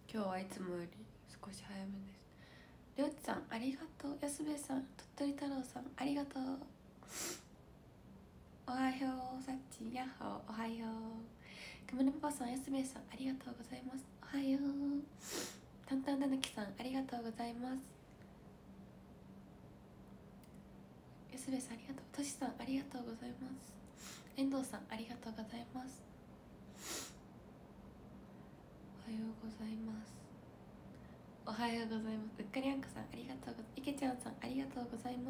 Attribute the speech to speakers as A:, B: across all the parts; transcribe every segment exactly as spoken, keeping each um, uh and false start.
A: 今日はいつもより少し早めです。りょうちさんありがとう。安部さん、鳥取太郎さんありがとう。おはよう。さっちやっほー、おはよう。くむねパパさん、安部さんありがとうございます。おはよう。たんたんたぬきさんありがとうございます。安部さんありがとう。としさんありがとうございます。遠藤さんありがとうございます。おはようございます。おはようございます。うっかりあんこさんありがとうございます。いけちゃんさんありがとうございます。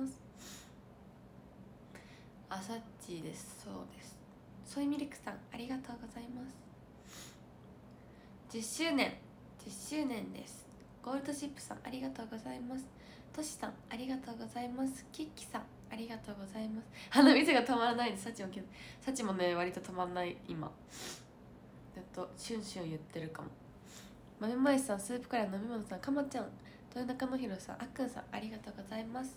A: あさっちです。そうです。ソイミルクさんありがとうございます。じゅっしゅうねんじゅっしゅうねんです。ゴールドシップさんありがとうございます。トシさんありがとうございます。キッキさんありがとうございます。鼻水が止まらないです。サチもサチもね割と止まんない。今ずっとシュンシュン言ってるかも。豆まいさん、スープカレー飲み物さん、かまちゃん、豊中のひろさん、あっくんさんありがとうございます。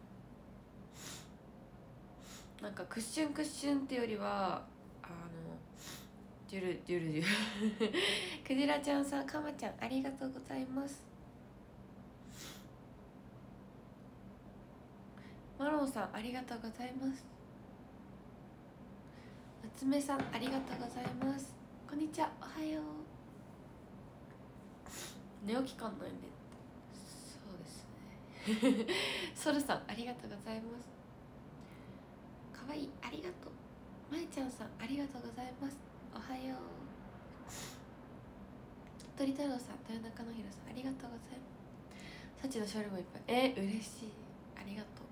A: なんかクッシュンクッシュンってよりはあのジュルジュルジュルクジラちゃんさん、かまちゃんありがとうございます。マロンさんありがとうございます。夏目さんありがとうございます。こんにちは、おはよう。寝起き感ないね。そうですねソルさんありがとうございます。かわいい、ありがとう。まえちゃんさんありがとうございます。おはよう。鳥太郎さん、豊中のひろさんありがとうございます。サチの勝利もいっぱい。えー、嬉しい、ありがとう。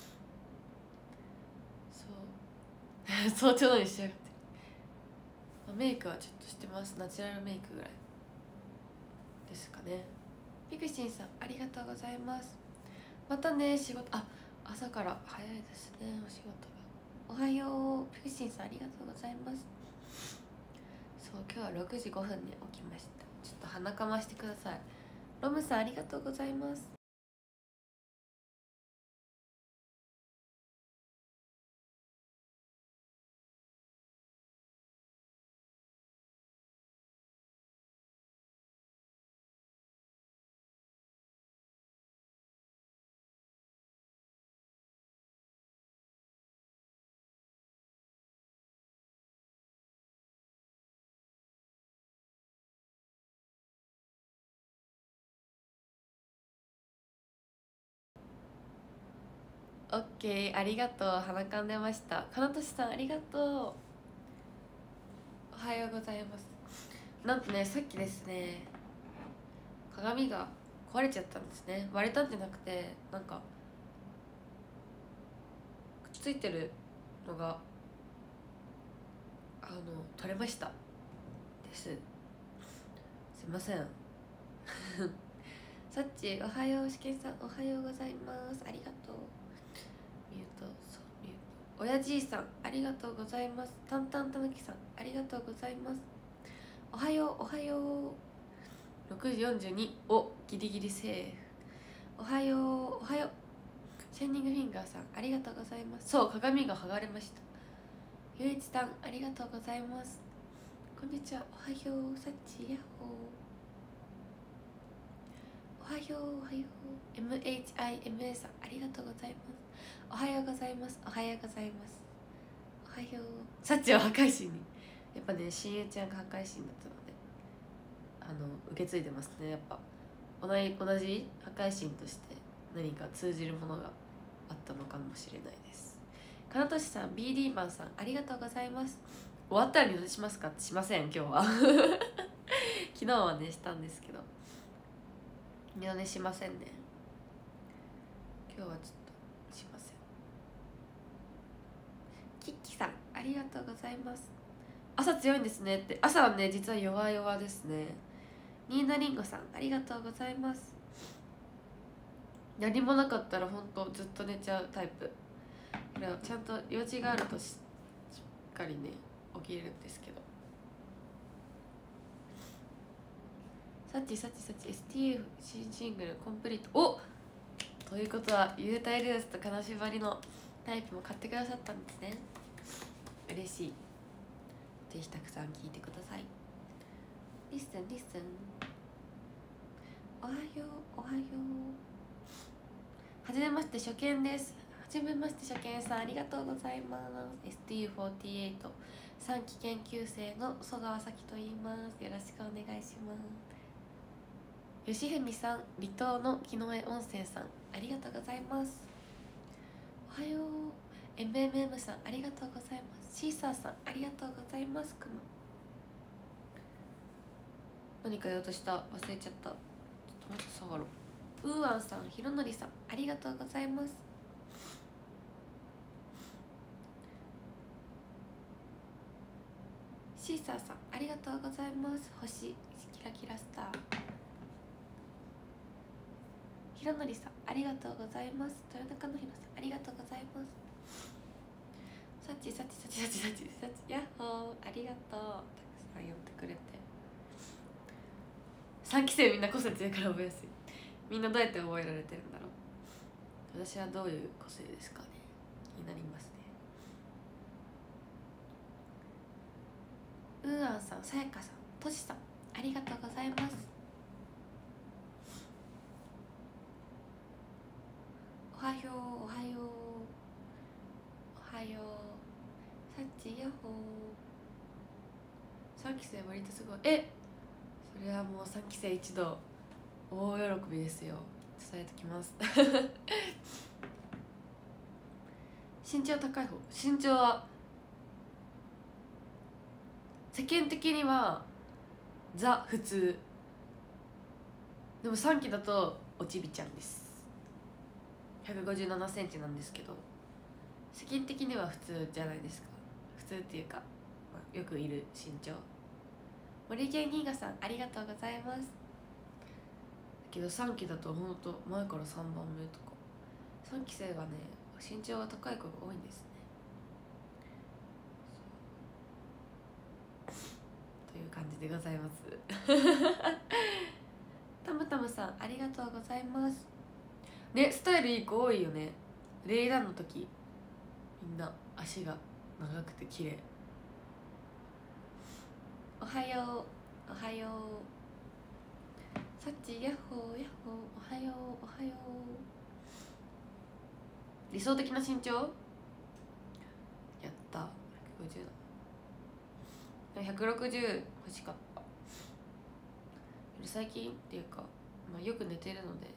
A: そう早朝のに仕上がってる、まあ、メイクはちょっとしてます。ナチュラルメイクぐらいですかね。ピクシンさんありがとうございます。またね、仕事、あ、朝から早いですね、お仕事が。おはよう。ピクシンさんありがとうございます。そう、今日はろくじごふんに起きました。ちょっと鼻かましてください。ロムさんありがとうございます。オッケー、ありがとう。鼻かんでました。かなとしさんありがとう。おはようございます。なんとね、さっきですね、鏡が壊れちゃったんですね。割れたんじゃなくて、なんかくっついてるのがあの取れましたです。すいませんさっち、おはよう。しけんさんおはようございます。ありがとう。ミュート、そうミュート。おやじいさんありがとうございます。たんたんたぬきさんありがとうございます。おはよう、おはよう。ろくじよんじゅうに、お、ギリギリセーフ。おはよう、おはよう。シャイニングフィンガーさんありがとうございます。そう、鏡が剥がれました。ゆういちさんありがとうございます。こんにちは、おはよう。さっち、やっほー。おはよう、おはよう。 エムエイチアイエムエー さんありがとうございます。おはようございます。おはようございます。おはよう。さっちは破壊神に、やっぱね、親友ちゃんが破壊神だったので、あの受け継いでますね。やっぱ同じ同じ破壊神として何か通じるものがあったのかもしれないです。かなとしさん、 ビーディー マンさんありがとうございます。終わったら二度寝しますか？しません、今日は昨日はねしたんですけど二度寝しませんね。今日はちょっとしません。キッキさんありがとうございます。朝強いんですねって。朝はね実は弱々ですね。ニーナリンゴさんありがとうございます。何もなかったらほんとずっと寝ちゃうタイプ。これはちゃんと用事があると し, しっかりね起きれるんですけど。さっちさっちさっち エスティーエフ 新シングルコンプリート。おということは幽体ルースと金縛りのタイプも買ってくださったんですね。嬉しい。ぜひたくさん聴いてください。リッスンリッスン。 おはようおはよう。はじめまして初見です。はじめまして初見さん、ありがとうございます。 エスティーユーフォーティーエイト さんき研究生の曽川咲と言います。よろしくお願いします。吉文さん、離島の木の江温泉さん、ありがとうございます。おはよう。 エムエムエム さん、ありがとうございます。シーサーさん、ありがとうございます。くま何か言おうとした、忘れちゃった。ちょっと待って、下がろう。ウーアンさん、ひろのりさん、ありがとうございます。シーサーさん、ありがとうございます。星キラキラスター。ひろのりさん、ありがとうございます。豊中のひろさん、ありがとうございます。さちさちさちさちさちさち、やっほー、ありがとう。たくさん呼んでくれて。さんき生みんな個性強いから覚えやすい。みんなどうやって覚えられてるんだろう。私はどういう個性ですかね、気になりますね。ウーアンさん、さやかさん、としさん、ありがとうございます。おはようおはようおはよう。さっちやっほー。さんき生割とすごい。え、それはもうさんき生一同大喜びですよ。伝えときます身長高い方、身長は世間的にはザ普通でもさんきだとおちびちゃんです。ひゃくごじゅうななセンチなんですけど、世間的には普通じゃないですか。普通っていうか、まあ、よくいる身長。森健銀河さん、ありがとうございます。だけどさんきだとほんと前からさんばんめとか、さんき生はね身長が高い子が多いんですね。という感じでございますたむたむさん、ありがとうございますね。スタイルいい子多いよね。レイランの時みんな足が長くて綺麗。おはようおはよう。さっちやっほーやっほー。おはようおはよう。理想的な身長やったひゃくごじゅうだ。ひゃくろくじゅう欲しかった。最近っていうか、まあ、よく寝てるので、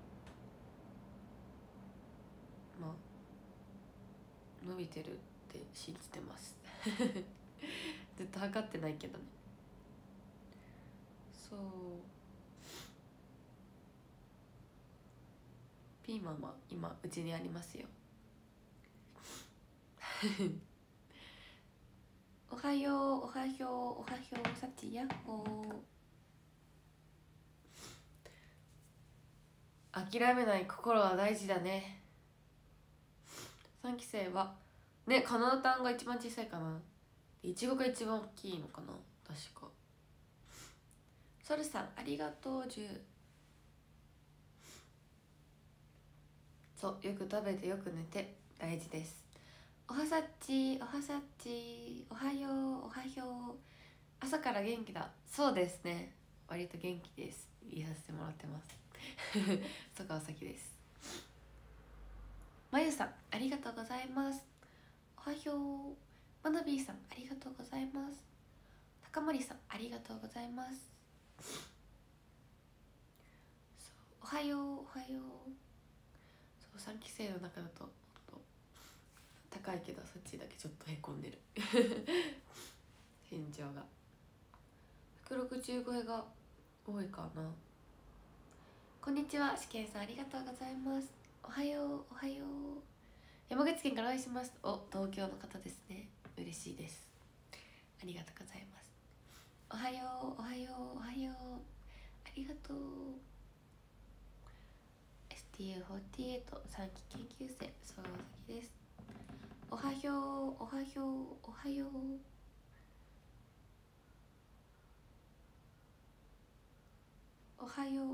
A: まあ伸びてるって信じてますずっと測ってないけどね。そう、ピーマンは今うちにありますよおはようおはようおはよう。さちやっほー。諦めない心は大事だね。さんき生はね、カナダタンが一番小さいかな。いちごが一番大きいのかな確か。ソルさん、ありがとう。じゅう。そう、よく食べてよく寝て大事です。おはさっちおはさっち、おはようおはよう。朝から元気だ。そうですね、割と元気です。言いさせてもらってます曽川咲です。まゆさん、ありがとうございます。おはよう。まなびーさん、ありがとうございます。高森さん、ありがとうございます。おはようおはよう。そう、さんき生の中だと高いけど、そっちだけちょっとへこんでる身長がひゃくろくじゅうごが多いかな。こんにちは、しけんさん、ありがとうございます。おはようおはよう。山口県からお会いします。お、東京の方ですね。嬉しいです。ありがとうございます。おはようおはようおはよう。ありがとう。 エスティーユーフォーティーエイト さんき研究生、曽川咲です。おはようおはようおはようおはよう。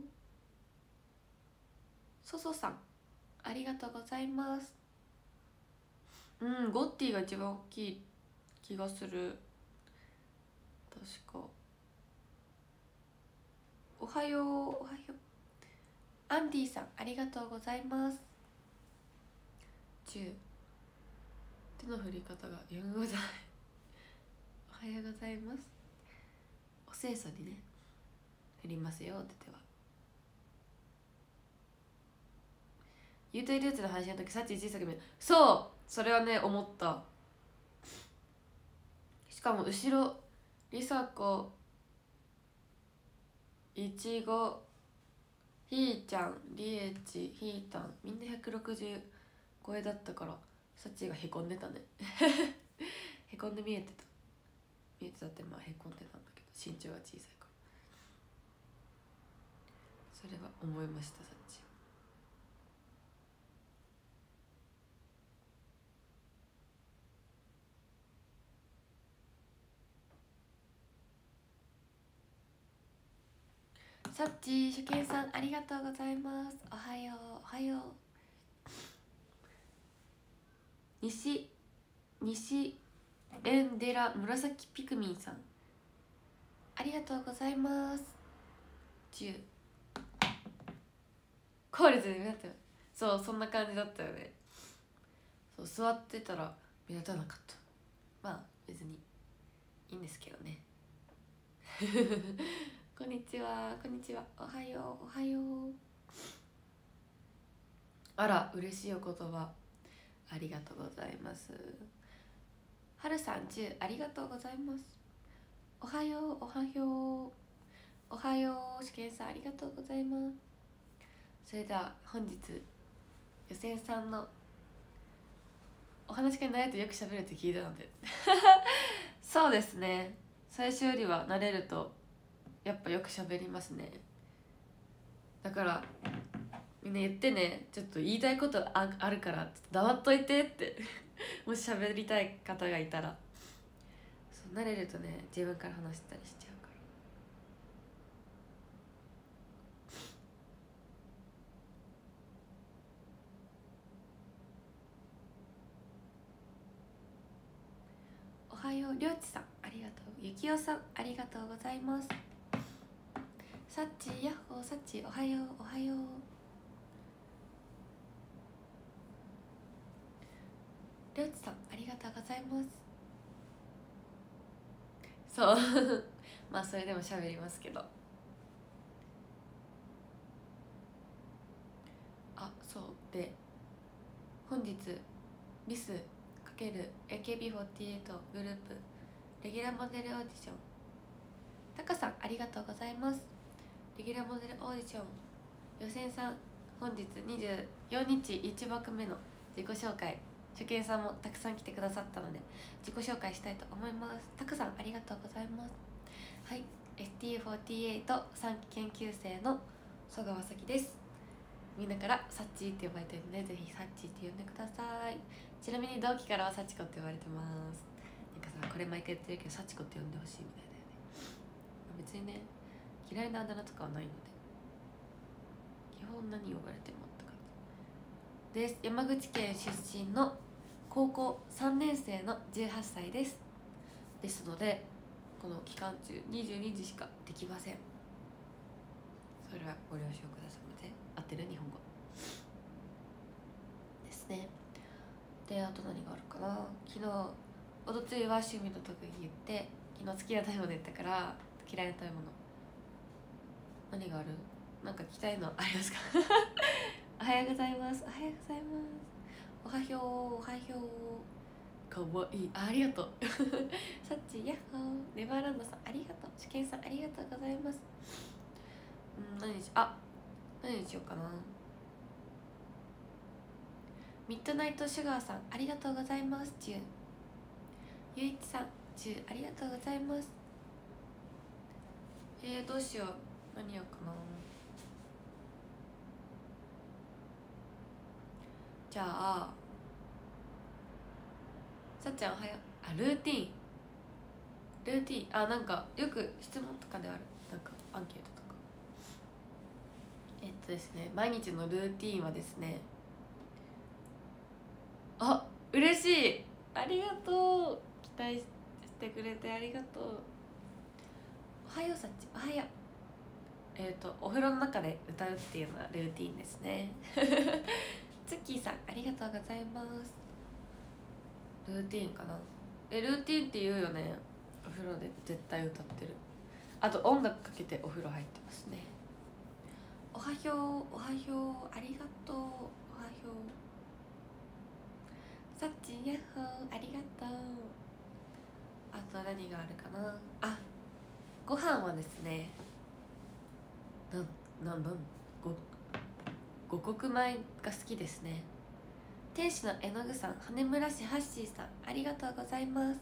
A: そそさん、ありがとうございます。うん、ゴッティが一番大きい気がする。確か。おはようおはよう。アンディさんありがとうございます。じゅう手の振り方がよんございおはようございます。お清楚にね振りますよって手は。言うといるやつの配信の時さっち小さく見る。そうそれはね思った。しかも後ろりさこいちごひーちゃんりえちひーたんみんなひゃくろくじゅう超えだったからさっちがへこんでたねへこんで見えてた見えてたってまあへこんでたんだけど身長が小さいからそれは思いました。さっちさっち初見さんありがとうございます。おはようおはよう。西西エンデラ紫ピクミンさんありがとうございます。じゅうコールズで目立ったよ。そうそんな感じだったよね。そう座ってたら目立たなかった。まあ別にいいんですけどねこんにちはこんにちはおはようおはよう。あら嬉しいお言葉ありがとうございます。はるさんじゅうありがとうございます。おはようおはようおはようしけんさんありがとうございます。それでは本日予選さんのお話がないとよく喋るって聞いたのでそうですね最初よりは慣れるとやっぱよく喋りますね。だからみんな言ってねちょっと言いたいこと あ, あるから黙っといてってもし喋りたい方がいたらそう慣れるとね自分から話したりしちゃうから。おはようりょうちさんありがとう。ゆきおさんありがとうございます。さっちやっほーさっちおはようおはよう。りょうちさんありがとうございます。そうまあそれでも喋りますけどあそうで本日リス×エーケービーフォーティーエイト グループレギュラーモデルオーディションタカさんありがとうございます。レギュラーモデルオーディション予選さん本日にじゅうよっかいち枠目の自己紹介初見さんもたくさん来てくださったので自己紹介したいと思います。タカさんありがとうございます。はい エスティーフォーティーエイト さんき研究生の曽川咲です。みんなからサッチーって呼ばれてるのでぜひサッチーって呼んでください。ちなみに同期からはサチコって呼ばれてます。なんかさこれ毎回言ってるけどサチコって呼んでほしいみたいだよね。別にね嫌いなあだ名とかはないので基本何呼ばれてもって感じです。山口県出身の高校さんねん生のじゅうはっさいですですのでこの期間中にじゅうにじしかできません。それはご了承くださいませ。合ってる日本語ですね。であと何があるかな。昨日おとついは趣味の特技言って昨日好きな食べ物言ったから嫌いな食べ物何がある。なんか聞きたいのありますかおはようございます。おはようございます。おはようおはようかわいいありがとうさっちやっほー。ネバーランドさんありがとう。しけんさんありがとうございます。うん何にしあ何にしようかな。ミッドナイトシュガーさんありがとうございます。じゅうゆういちさんじゅうありがとうございます。えー、どうしよう何やうかな。じゃあさっちゃんおはよう。あルーティーンルーティーンあなんかよく質問とかであるなんかアンケートとかえっとですね毎日のルーティーンはですねあ嬉しいありがとう期待してくれてありがとう。おはようさっちおはよう。 えっ、ー、とお風呂の中で歌うっていうのはルーティンですねツッキーさんありがとうございます。ルーティンかな。えルーティンって言うよね。お風呂で絶対歌ってる。あと音楽かけてお風呂入ってますね。おはようおはようありがとうおはようさっちやっほーありがとう。あと何があるかな。あご飯はですねなんなんなんご五穀米が好きですね。天使の絵の具さん羽村市ハッシーさんありがとうございます。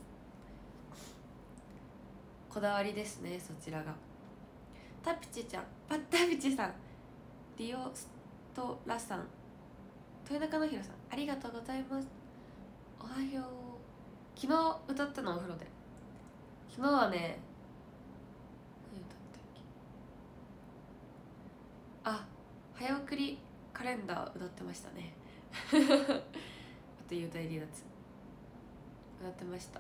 A: こだわりですねそちらが。タプチちゃんパッタプチさんディオストラさん豊中のひろさんありがとうございます。おはよう。昨日歌ったのお風呂で。昨日はね何歌ったっけ。あ早送りカレンダー歌ってましたねあと幽体離脱歌ってました。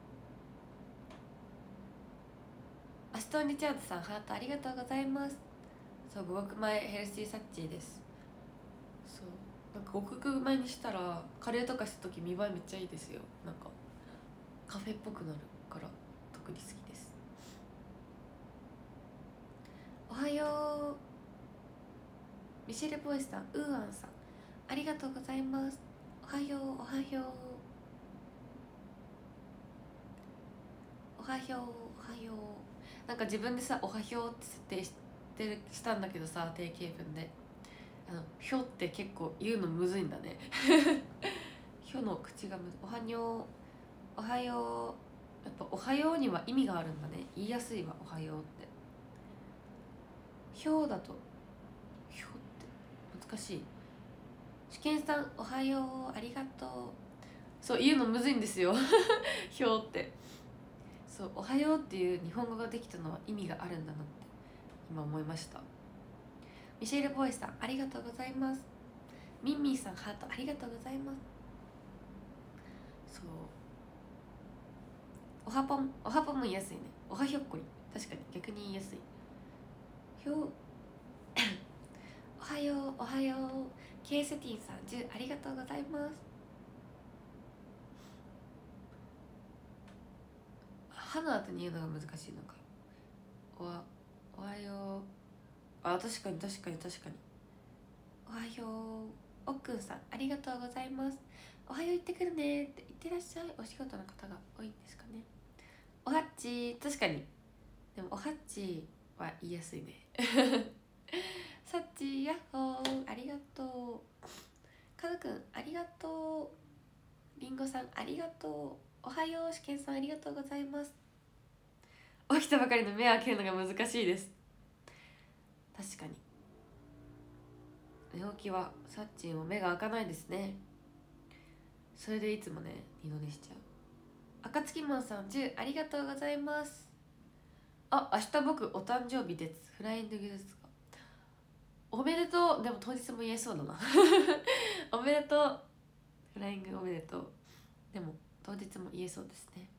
A: アストンリチャードさんハートありがとうございます。そう五穀米ヘルシーサッチーです。そうなんか五穀米にしたらカレーとかした時見栄えめっちゃいいですよ。なんかカフェっぽくなるから特に好きです。おはようミシェル・ボイスさんウーアンさんありがとうございます。おはようおはようおはようおはよう。なんか自分でさおはようって設定してるしたんだけどさ定型文であのひょって結構言うのむずいんだねひょの口がむずい。おはようおはようやっぱおはようには意味があるんだね。言いやすいわおはようって。ひょうだとひょって難しい。試験さんおはようありがとう。そう言うのむずいんですよひょうって。そうおはようっていう日本語ができたのは意味があるんだなって今思いました。ミシェル・ボイスさんありがとうございます。ミンミンさんハートありがとうございます。そうおはぽんおはぽんも言いやすいね。おはひょっこり確かに逆に言いやすい。ひょうおはようおはよう。ケイスティンさんじゅうありがとうございます。歯の後に言うのが難しいのか。おはおはよう。あ確かに確かに確かに。おはよう。おっくんさんありがとうございます。おはよう行ってくるねって言ってらっしゃい。お仕事の方が多いんですかね。おはっち確かに。でもおはっちは言いやすいねさっちやっほーありがとう。かずくんありがとう。りんごさんありがとう。おはよう。しけんさんありがとうございます。起きたばかりの目を開けるのが難しいです。確かに寝起きはサッチーも目が開かないですね。それでいつもね二度寝しちゃう。赤月マンさんじゅうありがとうございます。あ明日僕お誕生日です。フライングですか。おめでとう。でも当日も言えそうだなおめでとう。フライングおめでとう。でも当日も言えそうですね。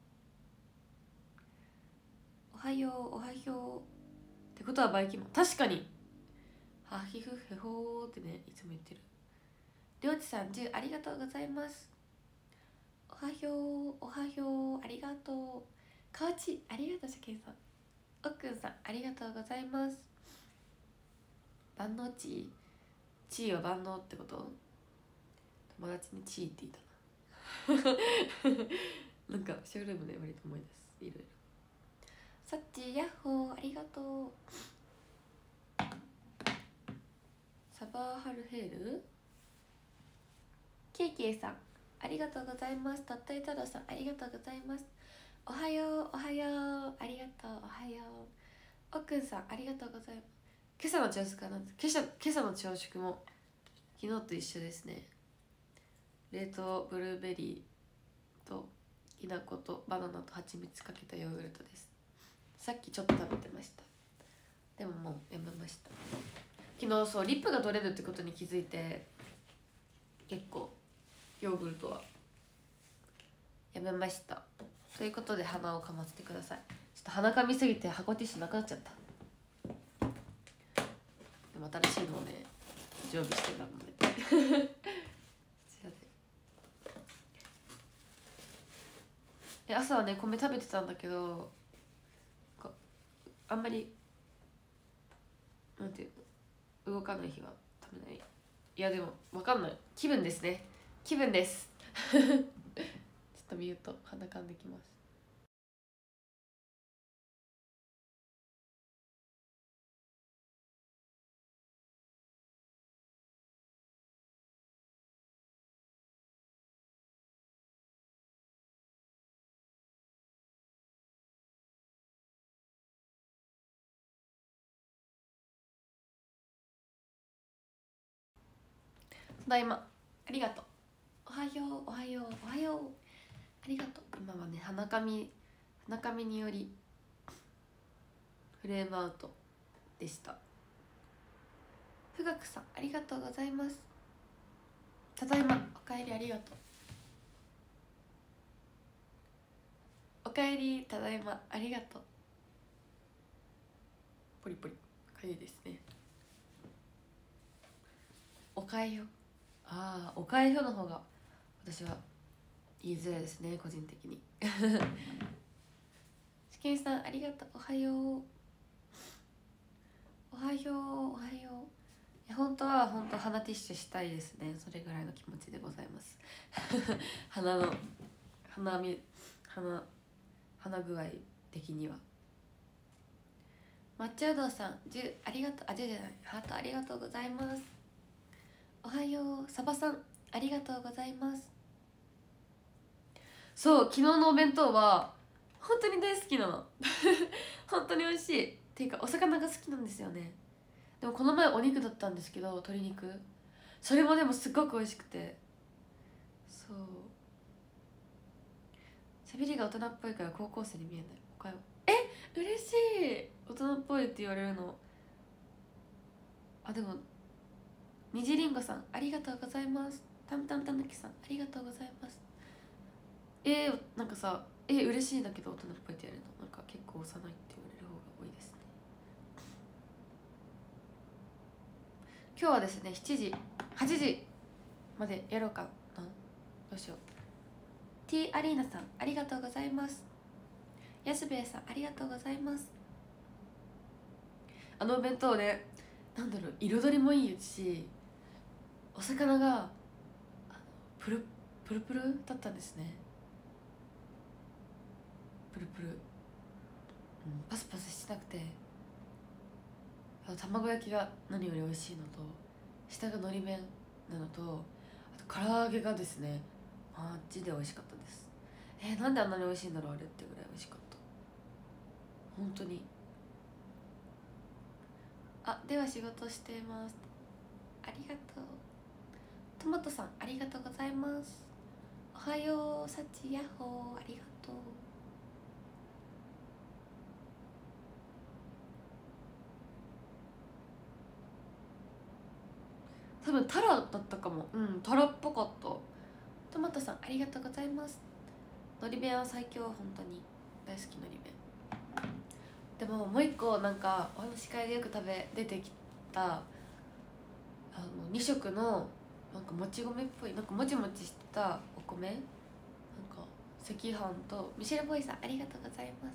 A: おはようおはようってことはバイキンマン確かにはひふへほーってねいつも言ってる。りょうちさんじゅうありがとうございます。おはようおはようありがとう。かわちありがとうしゃけんさん。おっくんさんありがとうございます。万能チーチーは万能ってこと。友達にチーって言ったななんかショールームで割と思い出すいろいろ。さっちやっほーありがとう。サバーハルヘールケイケイさんありがとうございます。たったいたださんありがとうございます。おはようおはようありがとうおはよう。おっくんさんありがとうございます。今朝の朝食は何ですか。今朝今朝の朝食も昨日と一緒ですね。冷凍ブルーベリーときな粉とバナナと蜂蜜かけたヨーグルトです。さっきちょっと食べてました。でももうやめました。昨日そうリップが取れるってことに気づいて結構ヨーグルトはやめました。ということで鼻をかませてください。ちょっと鼻かみすぎて箱ティッシュなくなっちゃった。 も新しいのをね常備してたのでこちらでえ朝はね米食べてたんだけどあんまりなんていうの動かない日は食べない。いやでも分かんない、気分ですね、気分ですちょっと見ると鼻かんできます。ただいま、ありがとう。おはようおはようおはよう、ありがとう。今はね鼻かみ鼻かみによりフレームアウトでした。富岳さんありがとうございます。ただいま、おかえりありがとう。おかえり、ただいまありがとう。ポリポリかゆいですね。おかえりよ、ああおかえりよの方が私は言いづらいですね、個人的にしけんさんありがとう。おはようおはようおはよう。本当は本当鼻ティッシュしたいですね、それぐらいの気持ちでございます鼻の鼻み鼻鼻具合的には。抹茶うどんさんじゅありがとう、あじゅじゃないハートありがとうございます。おはよう。サバさんありがとうございます。そう昨日のお弁当は本当に大好きなの本当に美味しいっていうかお魚が好きなんですよね。でもこの前お肉だったんですけど、鶏肉それもでもすごく美味しくて、そうしゃべりが大人っぽいから高校生に見えない。おかよえ嬉しい、大人っぽいって言われるの。あでもにじりんごさんありがとうございます。たんたんたぬきさんありがとうございます。えー、なんかさえー、嬉しいんだけど大人っぽいって言われるのなんか結構幼いって言われる方が多いですね。今日はですねしちじはちじまでやろうかな、どうしよう。 T アリーナさんありがとうございます。やすべえさんありがとうございます。あのお弁当ね、なんだろう彩りもいいしお魚があのプルプルプルだったんですね。プルプル、うん、パスパスしてなくて、あと卵焼きが何より美味しいのと下がのり弁なのと、あと唐揚げがですねマジで美味しかったです。えー、なんであんなに美味しいんだろうあれってぐらい美味しかった本当に。あでは仕事してます、ありがとう。トマトさんありがとうございます。おはようさちやっほーありがとう。多分タラだったかも、うんタラっぽかった。トマトさんありがとうございます。のり弁は最強、本当に大好きのり弁。でももう一個なんかお話し会でよく食べ出てきたあのに食のなんかもち米っぽいなんかもちもちしたお米、なんか赤飯とミシェルボーイさんありがとうございます。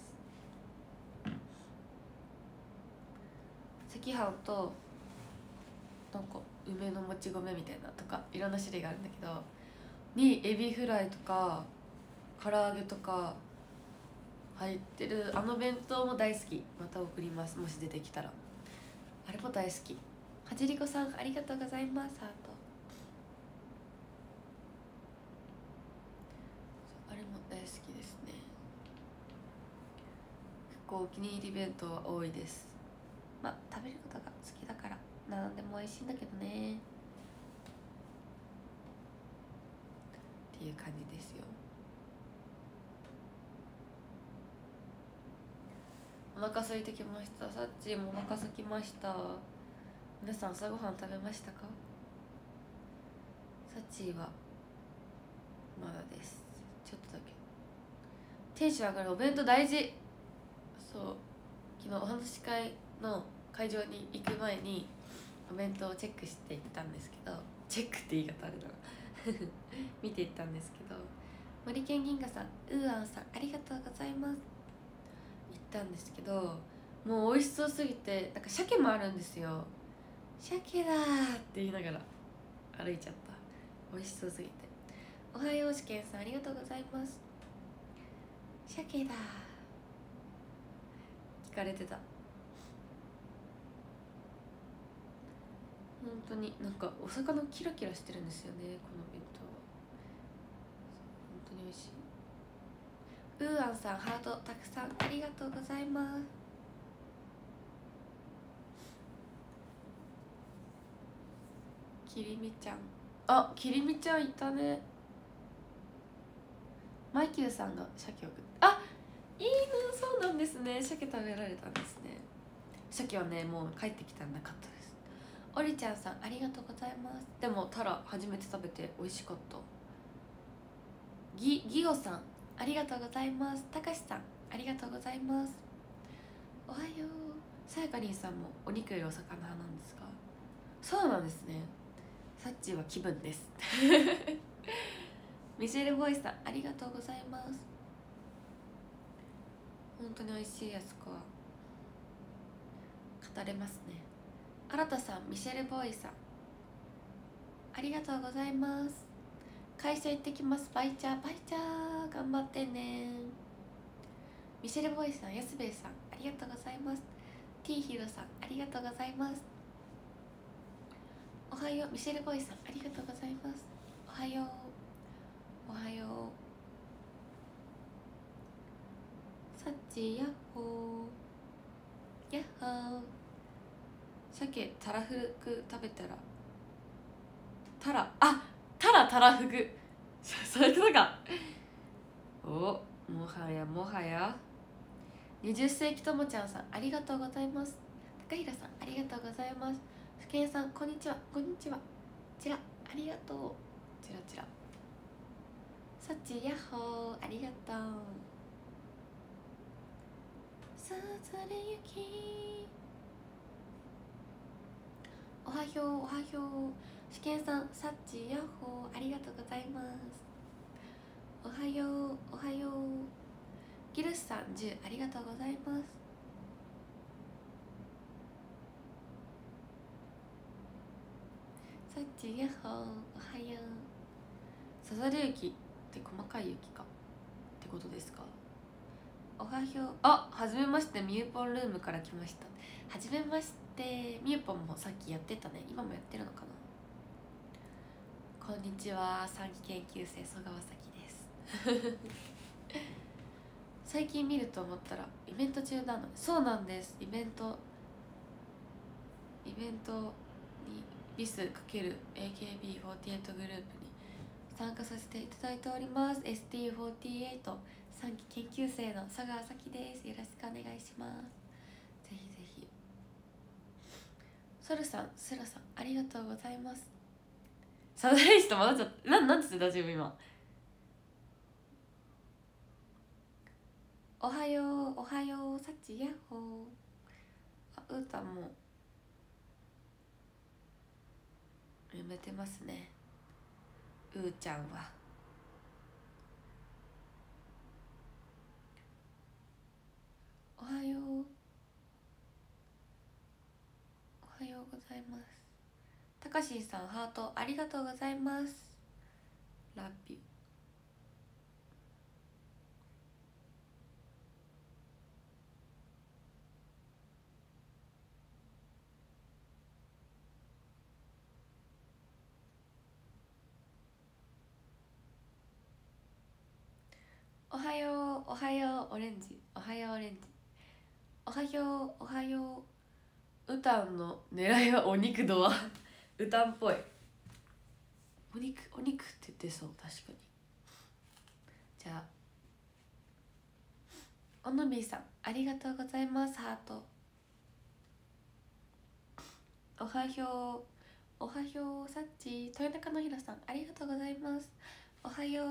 A: 赤飯となんか梅のもち米みたいなとかいろんな種類があるんだけどにエビフライとか唐揚げとか入ってるあの弁当も大好き。また送ります、もし出てきたら。あれも大好き。はじりこさんありがとうございます。ハートあれも大好きですね。結構お気に入り弁当は多いです。まあ食べることが好きだから何でも美味しいんだけどねっていう感じですよ。お腹空いてきました。さっちもお腹空きました。皆さん朝ごはん食べましたか？さっちはまだです。ちょっとだけテンション上がるお弁当大事。そう昨日お話し会の会場に行く前にお弁当をチェックしていったんですけど、チェックって言い方あれだな見ていったんですけど、森健銀河さん、ウーアンさんありがとうございます行ったんですけど、もう美味しそうすぎて、なんか鮭もあるんですよ。鮭だーって言いながら歩いちゃった。美味しそうすぎて。おはようしけんさんありがとうございます。鮭だー聞かれてた。本当になんかお魚キラキラしてるんですよね、この弁当は。本当に美味しい。ウーアンさんハートたくさんありがとうございます。きりみちゃん、あ、きりみちゃんいたね。マイキューさんが鮭を食って、あ、いいな、そうなんですね。鮭食べられたんですね。鮭はねもう帰ってきたらなかったです。おりちゃんさんありがとうございます。でもタラ初めて食べて美味しかった。ぎぎごさんありがとうございます。たかしさんありがとうございます。おはよう。さやかりんさんもお肉よりお魚派なんですか？そうなんですね。サッチーは気分ですミシェルボイスさんありがとうございます。本当に美味しいやつか語れますね。新田さん、ミシェルボーイさんありがとうございます。会社行ってきます。バイチャーバイチャー頑張ってね。ミシェルボーイさん、安兵衛さんありがとうございます。 T ヒロさんありがとうございます。おはよう。ミシェルボーイさんありがとうございます。おはようおはよう。サッチヤッホーヤッホー。鮭たらふく食べたらたら、あ、たらたらふくそういうことか。お、もはやもはや。にじゅっ世紀ともちゃんさんありがとうございます。高平さんありがとうございます。ふけんさんこんにちは。こんにちは。ちらありがとう。ちらちら。さちやっほーありがとう。さざれゆきおはようおはよう。しけんさんさっちやっほーありがとうございます。おはようおはよう。ギルスさんじゅうありがとうございます。さっちやっほーおはよう。さざれ雪って細かい雪かってことですか？おはよう。あ、はじめまして。ミューポンルームから来ました。はじめまして。ミューポンもさっきやってたね。今もやってるのかな。こんにちは。短期研究生曽川咲です最近見ると思ったらイベント中なの。そうなんです。イベントイベントにビス ×エーケービーフォーティーエイト グループに参加させていただいております。 エスティーフォーティーエイト 短期研究生の佐川咲です。よろしくお願いします。ぜひぜひ。ソルさん、スラさんありがとうございます。サザエストまだちょっとな、なんつってた自分今。おはようおはよう。さちやっほー。あ、うーたんも埋めてますね。うーちゃんはおはようおはようございます。たかしんさんハートありがとうございます。ラッピュ。おはようおはようオレンジ。おはようオレンジ。おはようおはよう。うたんの狙いはお肉度はうたんっぽい。お肉お肉って言ってそう。確かに。じゃあおのみーさんありがとうございます。ハート。おはようおはよう。さっち豊中のひろさんありがとうございます。おはよう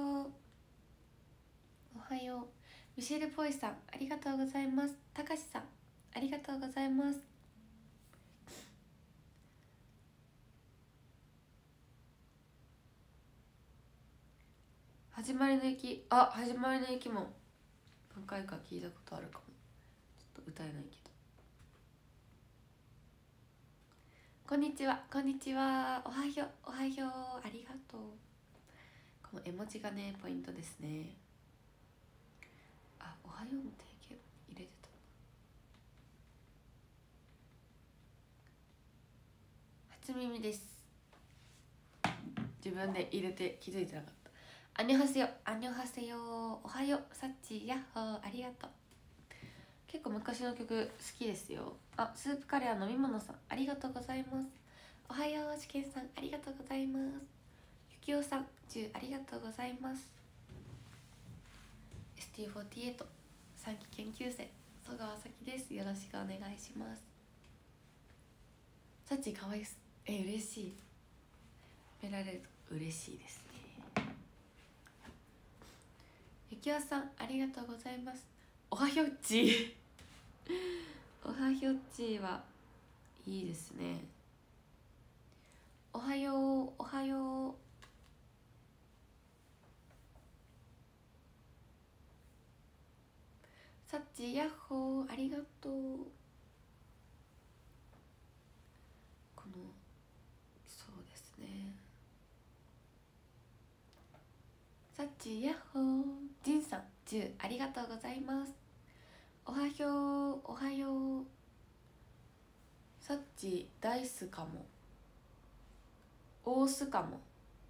A: おはよう。ミシェル・ポイさんありがとうございます。たかしさんありがとうございます。 始まりの雪、あ、始まりの雪も何回か聞いたことあるかも。ちょっと歌えないけど。こんにちは、こんにちは、おはよう、おはよう、ありがとう。この絵文字がね、ポイントですね。あ、おはようの定型入れてた。初耳です。自分で入れて気づいてなかった。アンニョハセヨ、アンニョハセヨ、おはよう、サッチヤッホー、ありがとう。結構昔の曲好きですよ。あ、スープカレー飲み物さん、ありがとうございます。おはよう、しけんさん、ありがとうございます。ゆきおさん、じゅうありがとうございます。エスティーフォーティーエイト、さんき研究生、曽川咲です。よろしくお願いします。サッチかわいいす。え、嬉しい。褒められると嬉しいですね。ゆきおさん、ありがとうございます。おはひょっちおはひょっちはいいですね。おはよう、おはよう。サッチヤッホー、ありがとう。このそうですね。サッチヤッホー、ジンさんじゅうありがとうございます。おはよう、おはよう。サッチダイスかも、オースかも。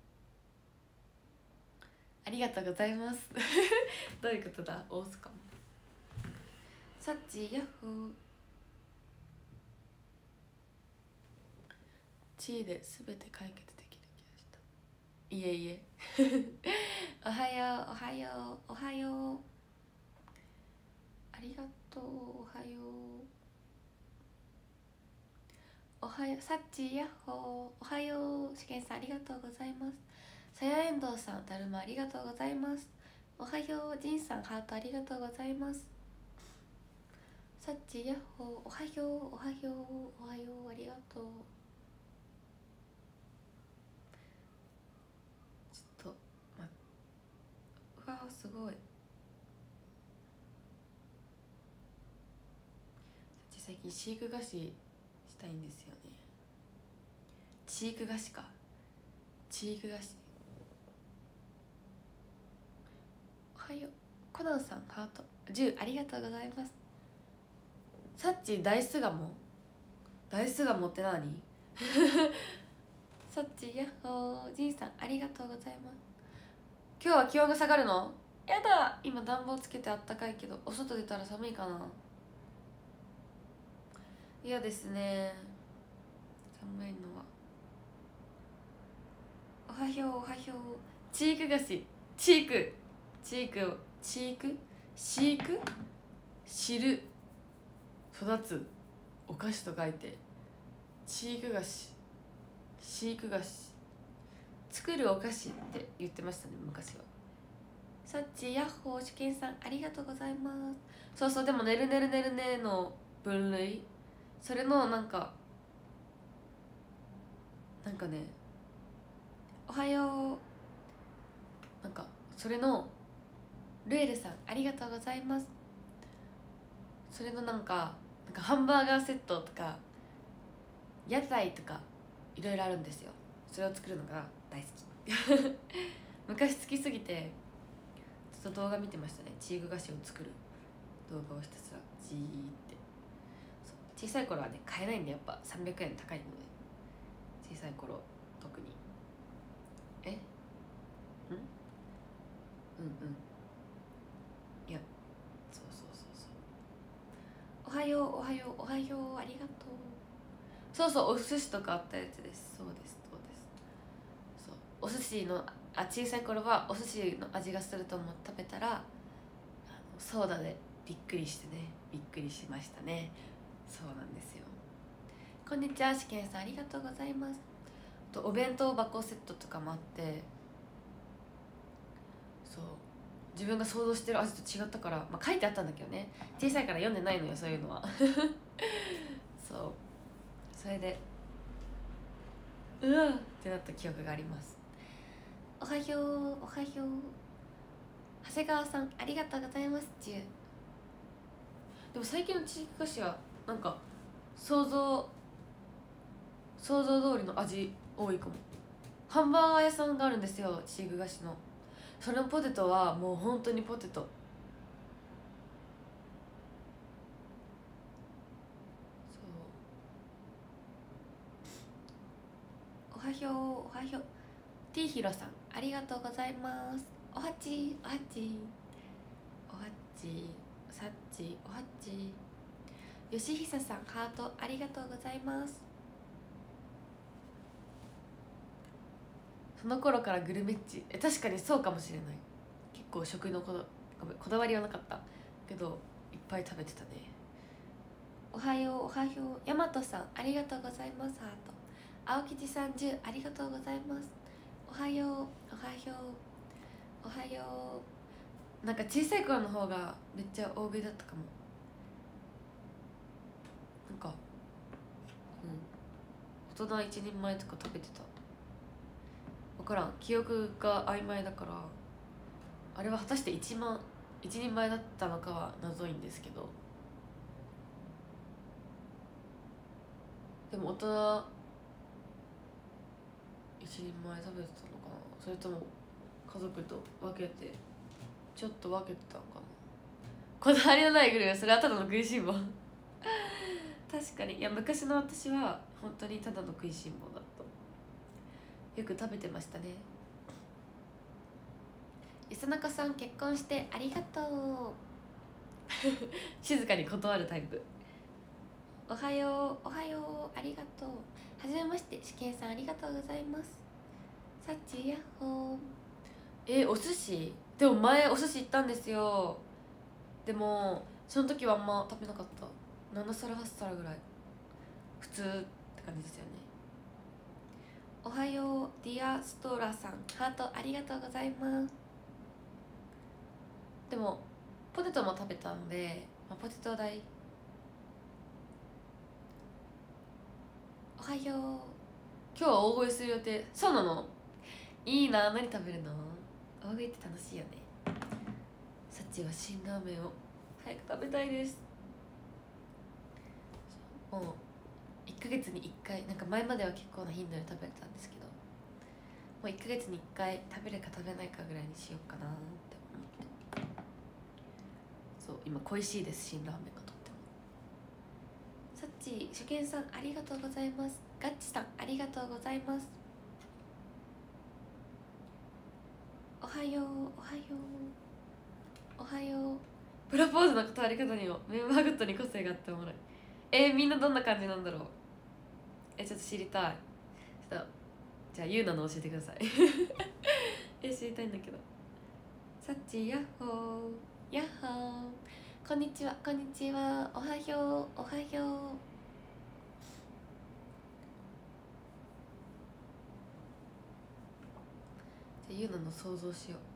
A: ありがとうございますどういうことだ、オースかも。サッチヤッホー。チーで全て解決できる気がした。いえいえおはよう、おはよう、おはよう。ありがとう、おはよう。おはよう、サッチヤッホー、おはよう。しけんさん、ありがとうございます。さやえんどうさん、だるまありがとうございます。おはよう。じんさん、ハートありがとうございます。サッチヤッホー、おはよう、おはよう、おはよう、ありがとう。ちょっとま、うわーすごい。最近飼育菓子したいんですよね。チーク菓子か、チーク菓子。おはよう。コナンさん、ハートじゅうありがとうございます。サッチダイスガモ、ダイスガモって何サッチヤッホー。ジンさん、ありがとうございます。今日は気温が下がるの？やだ、今暖房つけてあったかいけど、お外出たら寒いかな。嫌ですね、寒いのは。おはよう、おはよう。チーク菓子、チークチークチーク飼育、知る、育つ、お菓子と書いてチーク菓子、飼育菓子、作るお菓子って言ってましたね、昔は。サッチヤッホー。しけんさん、ありがとうございます。そうそう、でもねるねるねるねの分類、それのなんかなんかね、おはよう、なんかそれのルエルさん、ありがとうございます。それのなんかなんかハンバーガーセットとか屋台とかいろいろあるんですよ。それを作るのが大好き昔好きすぎてちょっと動画見てましたね。チーク菓子を作る動画をひたすらじーって。小さい頃はね買えないんで、やっぱさんびゃくえん高いので、小さい頃特に。えんうんうんいや、そうそうそうそう。おはよう、おはよう、おはよう、ありがとう。そうそう、お寿司とかあったやつです。そうです、そうです。そう、お寿司の、あ、小さい頃はお寿司の味がすると思って食べたら、あのソーダでびっくりしてね、びっくりしましたね。そうなんですよ。こんにちは、しけんさん、ありがとうございます。とお弁当箱セットとかもあって、そう、自分が想像してる味と違ったから、まあ、書いてあったんだけどね、小さいから読んでないのよ、そういうのはそう、それでうわってなった記憶があります。おはよう、おはよう。 長谷川さんありがとうございます。じゅうでも最近の地域菓子はなんか想像想像通りの味多いかも。ハンバーガー屋さんがあるんですよ、チーク菓子の。そのポテトはもう本当にポテト。そう、おはようおはよう。 T ひろさんありがとうございます。おはちおはちおはちさっちおはち。よしひささんハートありがとうございます。その頃からグルメッチ、え確かにそうかもしれない。結構食のこだごめんこだわりはなかったけどいっぱい食べてたね。おはようおはよう。やまとさんありがとうございます。ハート。青吉さんじゅうありがとうございます。おはようおはようおはよう。なんか小さい頃の方がめっちゃ大食いだったかも。なんかうん大人一人前とか食べてた。分からん、記憶が曖昧だから、あれは果たして一万一人前だったのかは謎いんですけど、でも大人一人前食べてたのかな、それとも家族と分けてちょっと分けてたのかな。こだわりのないグルメ、それはただの食いしん坊確かに。いや昔の私は本当にただの食いしん坊だった。よく食べてましたね。安中さん結婚してありがとう静かに断るタイプ。おはようおはようありがとう。はじめまして、しけんさんありがとうございます。さっちやっほー。えお寿司でも前お寿司行ったんですよ。でもその時はあんま食べなかった。ななさらはちさらぐらい、普通って感じですよね。おはようディアストラさんハートありがとうございます。でもポテトも食べたので、まあ、ポテト代。おはよう。今日は大食いする予定。そうなの？いいな。何食べるの？大食いって楽しいよね。さっちは辛ラーメンを早く食べたいです。もういっかげつにいっかい、なんか前までは結構な頻度で食べてたんですけど、もういっかげつにいっかい食べるか食べないかぐらいにしようかなって思って。そう今恋しいです、辛ラーメンがとっても。さっち初見さんありがとうございます。ガッチさんありがとうございます。おはようおはようおはよう。プロポーズの断り方にもメンバーごとに個性があっておもろい。えー、みんなどんな感じなんだろう。えちょっと知りたい。ちょっとじゃあゆうなの教えてくださいえ知りたいんだけど。さっちやっほーやっほー。こんにちはこんにちは。おはようおはよう。じゃあゆうなの想像しよう。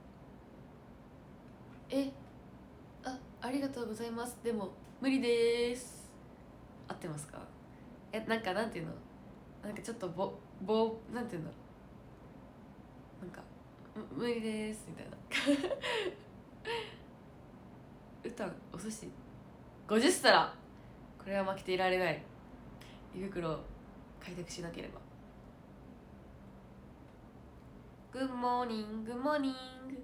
A: えあありがとうございます。でも無理でーす。合ってますか？えなんかなんていうの、なんかちょっとぼぼなんていうんだろう、なんか無理でーすみたいなうたんお寿司ごじゅっさら、これは負けていられない。胃袋を開拓しなければ。グッモーニングモーニング。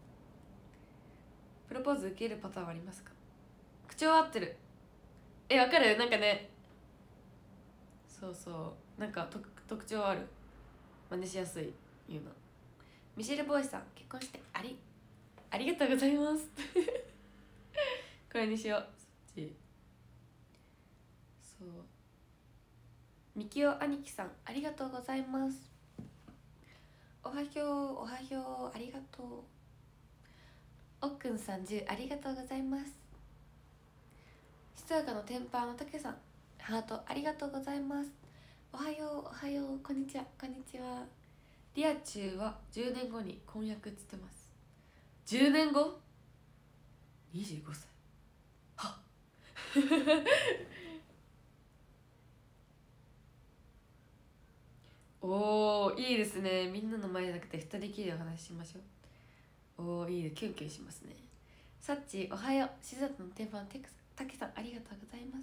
A: プロポーズ受けるパターンはありますか？口調合ってる。えわかる、なんかね、そうそうなんか特特徴ある。真似しやすい言うな。ミシェル・ボーイさん結婚してありありがとうございますこれにしよう。そっちそう。みきお兄貴さんありがとうございます。おはようおはようありがとう。おっくんさんじゅうありがとうございます。ひそやかの天パのたけさんハートありがとうございます。おはようおはようこんにちはこんにちは。リアチュウはじゅうねんごに婚約っつってます。じゅうねんご ?にじゅうご 歳はっおーいいですね。みんなの前じゃなくてふたりきりでお話ししましょう。 おおいいね、キュンキュンしますね。さっちおはよう、しずとの定番てくたけさんありがとうございます。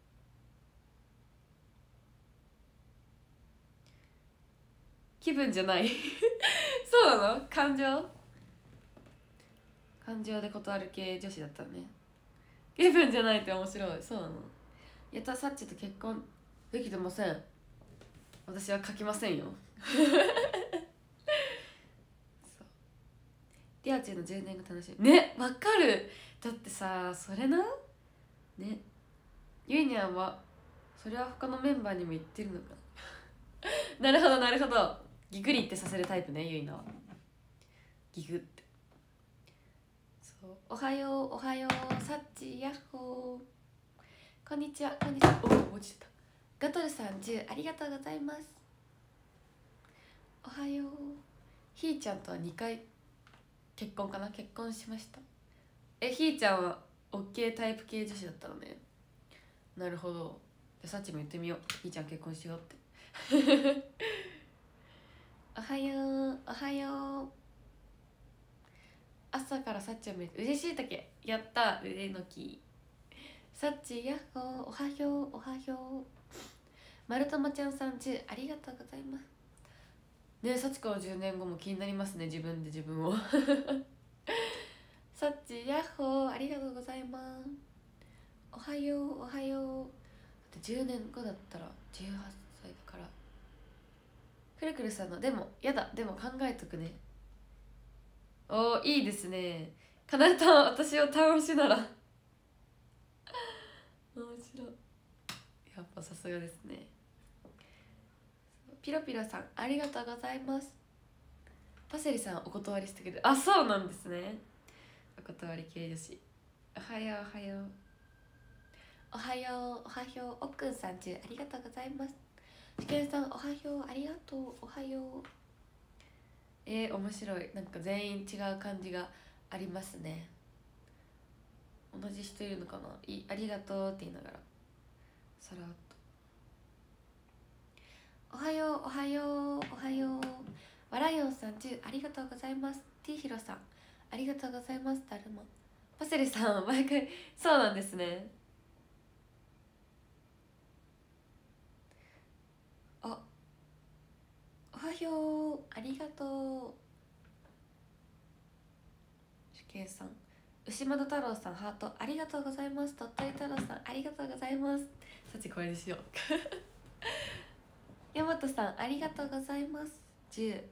A: 気分じゃないそうなの、感情感情で断る系女子だったね。気分じゃないって面白い。そうなの。やった、さっちと結婚できてません。私は書きませんよそうリアチェのじゅうねんが楽しみね。わかる。だってさ、それなね、ゆいにゃんはそれは他のメンバーにも言ってるのかなるほどなるほど、ギクリってさせるタイプね、ゆいなは。ギクって。そう、おはようおはよう、さっちやっほー、こんにちはこんにちは。おお、落ちてた。ガトルさんじゅうありがとうございます。おはよう。ひーちゃんとはにかい結婚かな、結婚しました。え、ひーちゃんは OK タイプ系女子だったのね。なるほど。じゃあさっちも言ってみよう、ひーちゃん結婚しようっておはようおはよう。朝からさっちを見る嬉しいたけ、やった、腕のき。さっちやっほー、おはようおはよう。まるともちゃんさんじゅうありがとうございますね。え、さちからじゅうねんごも気になりますね、自分で自分をさっちやっほー、ありがとうございます。おはようおはよう。だってじゅうねんごだったらじゅうはっさいだから。くるくるさんのでもやだ、でも考えとくね。おー、いいですね。かなたん、私を倒しなら面白い。やっぱさすがですね。ピロピロさんありがとうございます。パセリさんお断りしてくれる。あ、そうなんですね。お断り系女子。おはようおはようおはようおはよう。おっくんさんじゅうありがとうございます。しけんさんおはようありがとう。おはよう。えー、面白い。なんか全員違う感じがありますね。同じ人いるのかな。いありがとうって言いながらさらっと。おはようおはようおはよう。わらよんさんじゅうありがとうございます。 T ひろさんありがとうございます。だるまパセリさん毎回そうなんですね。あ、おはようありがとう。しけんさん、牛窓太郎さんハートありがとうございます。鳥取太郎さんありがとうございます。さちこれにしよう大和さんありがとうございます。じゅう。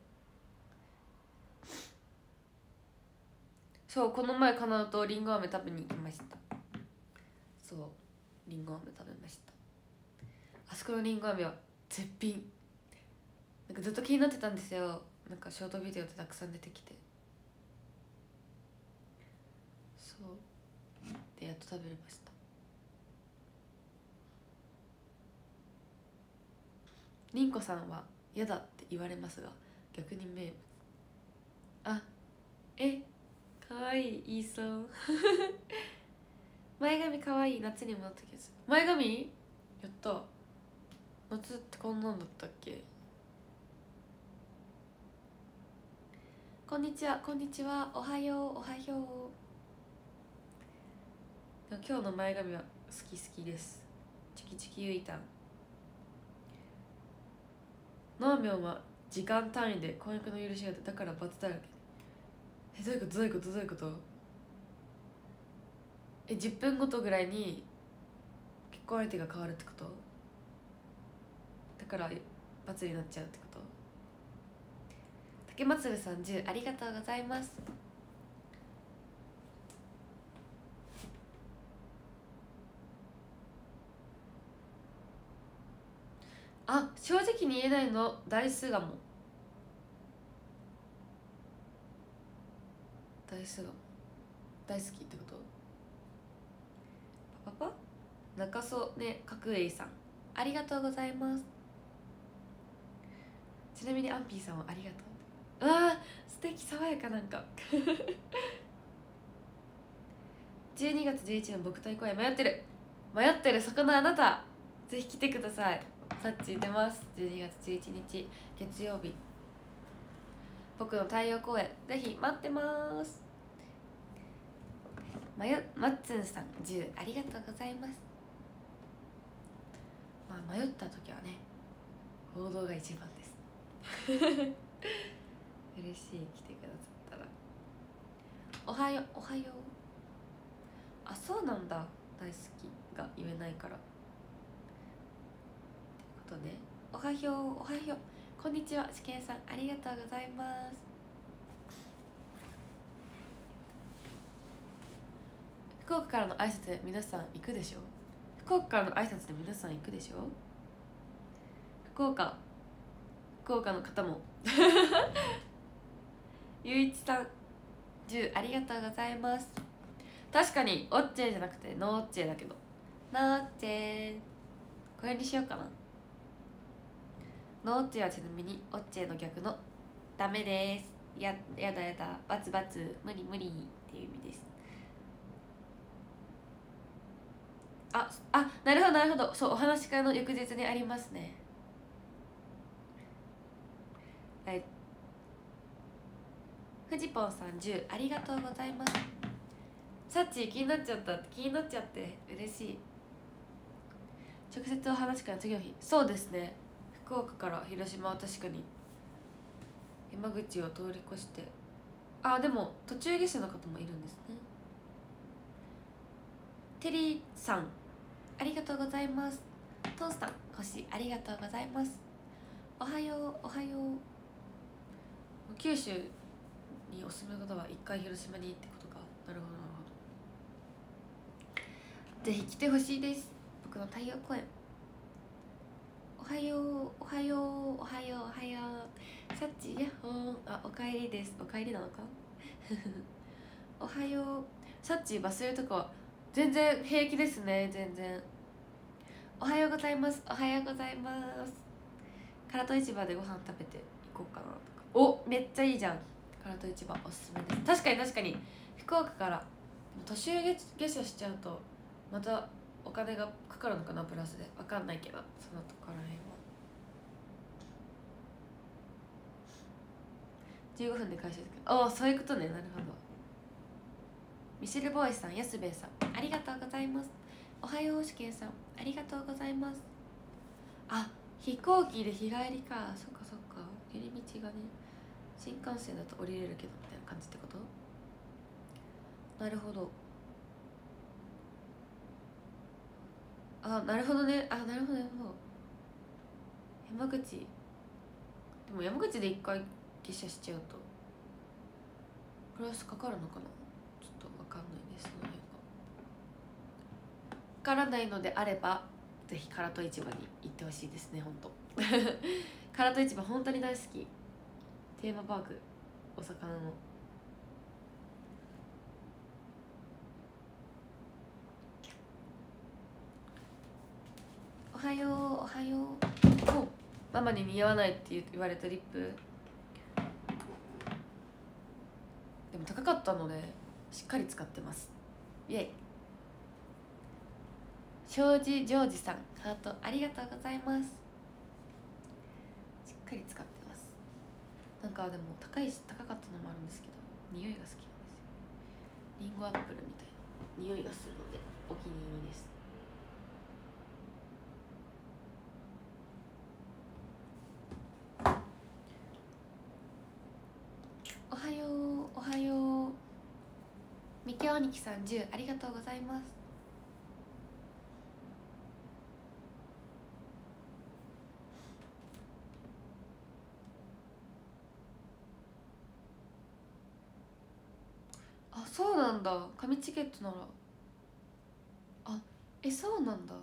A: そう、この前かなとりんご飴食べに行きました。そう、りんご飴食べました。あそこのりんご飴は絶品。なんかずっと気になってたんですよ。なんかショートビデオでたくさん出てきて、そうでやっと食べれました。りんこさんは嫌だって言われますが逆に名物。あ、え、かわいい言いそう前髪かわいい、夏にもなった気がする。前髪やった。夏ってこんなんだったっけ。こんにちはこんにちは。おはようおはよう。今日の前髪は好き好きです。チキチキゆいたん。ナーミョンは時間単位で婚約の許しが出たから罰だらけ。え、どういうことどういうことどういうこと。え、じゅっぷんごとぐらいに結婚相手が変わるってことだから罰になっちゃうってこと。竹まつるさんじゅうありがとうございます。あ、正直に言えないの大数がも大数がも大好きってこと。パパパ中曽ね、角栄さんありがとうございます。ちなみにアンピーさんはありがとう。うわー素敵、爽やか。なんかじゅうにがつじゅういちにちの僕対公演迷ってる迷ってるそこのあなたぜひ来てください。さっち出ます。じゅうにがつじゅういちにち月曜日。 僕の太陽公演ぜひ待ってます。まよまっつんさんじゅうありがとうございます。まあ迷った時はね報道が一番です嬉しい来てくださったら。おはようおはよう。あ、そうなんだ、大好きが言えないからってことね。おはようおはよう、こんにちは、しけんさんありがとうございます。福岡からの挨拶で皆さん行くでしょ。福岡からの挨拶で皆さん行くでしょ。福岡福岡の方もゆういちさんじゅうありがとうございます。確かにオッチェじゃなくてノーッチェだけど、ノーッチェこれにしようかな。ノーッチェはちなみにオッチェの逆のダメです、ややだやだ、バツバツ、無理無理っていう意味です。ああ、なるほどなるほど、そう、お話し会の翌日にありますね。はい、フジポンさんじゅうありがとうございます。サッチー気になっちゃった、気になっちゃって嬉しい。直接お話し会の次の日、そうですね、福岡から広島は確かに山口を通り越して、あ、でも途中下車の方もいるんですね。テリーさんありがとうございます。トンさん星ありがとうございます。おはようおはよう。九州にお住まいの方は一回広島にってことか。なるほどなるほど、ぜひ来てほしいです、僕の太陽公演。おはようおはようおはようおはよう、サッチヤッホー、あ、おかえりです、おかえりなのかおはよう、サッチ忘れるとかは全然平気ですね、全然。おはようございます、おはようございます。唐戸市場でご飯食べて行こうかなとか。お、めっちゃいいじゃん、唐戸市場おすすめです。確かに確かに福岡から途中下車しちゃうとまたお金がかかるのかな、プラスで分かんないけど、そのところらへんはじゅうごふんで会社ですけど、おお、そういうことね、なるほど。ミシェルボーイさん、安兵衛さんありがとうございます。おはようしけんさんありがとうございます。あ、飛行機で日帰りか、そっかそっか、寄り道がね、新幹線だと降りれるけどみたいな感じってこと。なるほど、あ、なるほどね、あ、なるほどなるほど。山口でも山口で一回下車しちゃうとプラスかかるのかな、ちょっと分かんないです、その辺が分からないのであればぜひ唐戸市場に行ってほしいですね、本当唐戸市場本当に大好き。テーマパーク、お魚の。おはようおはよう。お、ママに似合わないって言われたリップ、でも高かったのでしっかり使ってます。イエイ。庄司ジョージさんハートありがとうございます。しっかり使ってます。なんかでも高いし高かったのもあるんですけど、匂いが好きなんですよ。リンゴアップルみたいな匂いがするのでお気に入りです。おはようおはよう。みきおにきさんじゅうありがとうございます。あ、そうなんだ、紙チケットなら。あ、え、そうなんだ。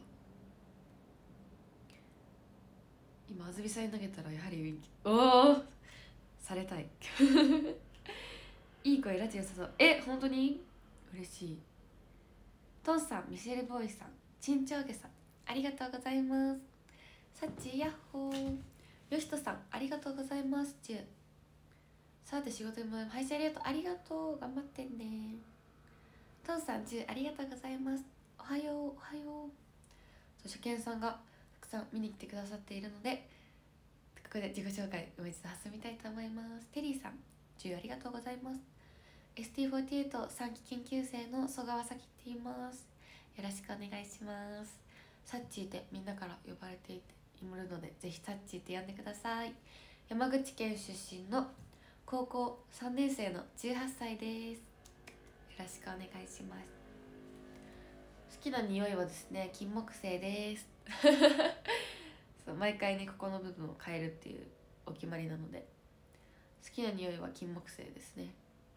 A: 今あずみさんに投げたらやはりウィンキー、おおされたいいい声、ラジオさそう。え、本当に嬉しい。トンさん、ミシェルボーイさん、チンチョウゲさんありがとうございます。サッチヤッホー。よしとさんありがとうございます。じゅうさて仕事にも配信ありがとう、ありがとう、頑張ってね。トンさんじゅうありがとうございます。おはようおはよう。初見さんがたくさん見に来てくださっているので確こで自己紹介もう一度挟みたいと思います。テリーさんじゅうありがとうございます。 エスティーフォーティーエイト さんき研究生の曽川咲って言います。よろしくお願いします。サッチーってみんなから呼ばれていているので、ぜひサッチーって呼んでください。山口県出身の高校さんねん生のじゅうはっさいです。よろしくお願いします。好きな匂いはですね、金木犀ですそう、毎回ねここの部分を変えるっていうお決まりなので、好きな匂いは金木犀ですね。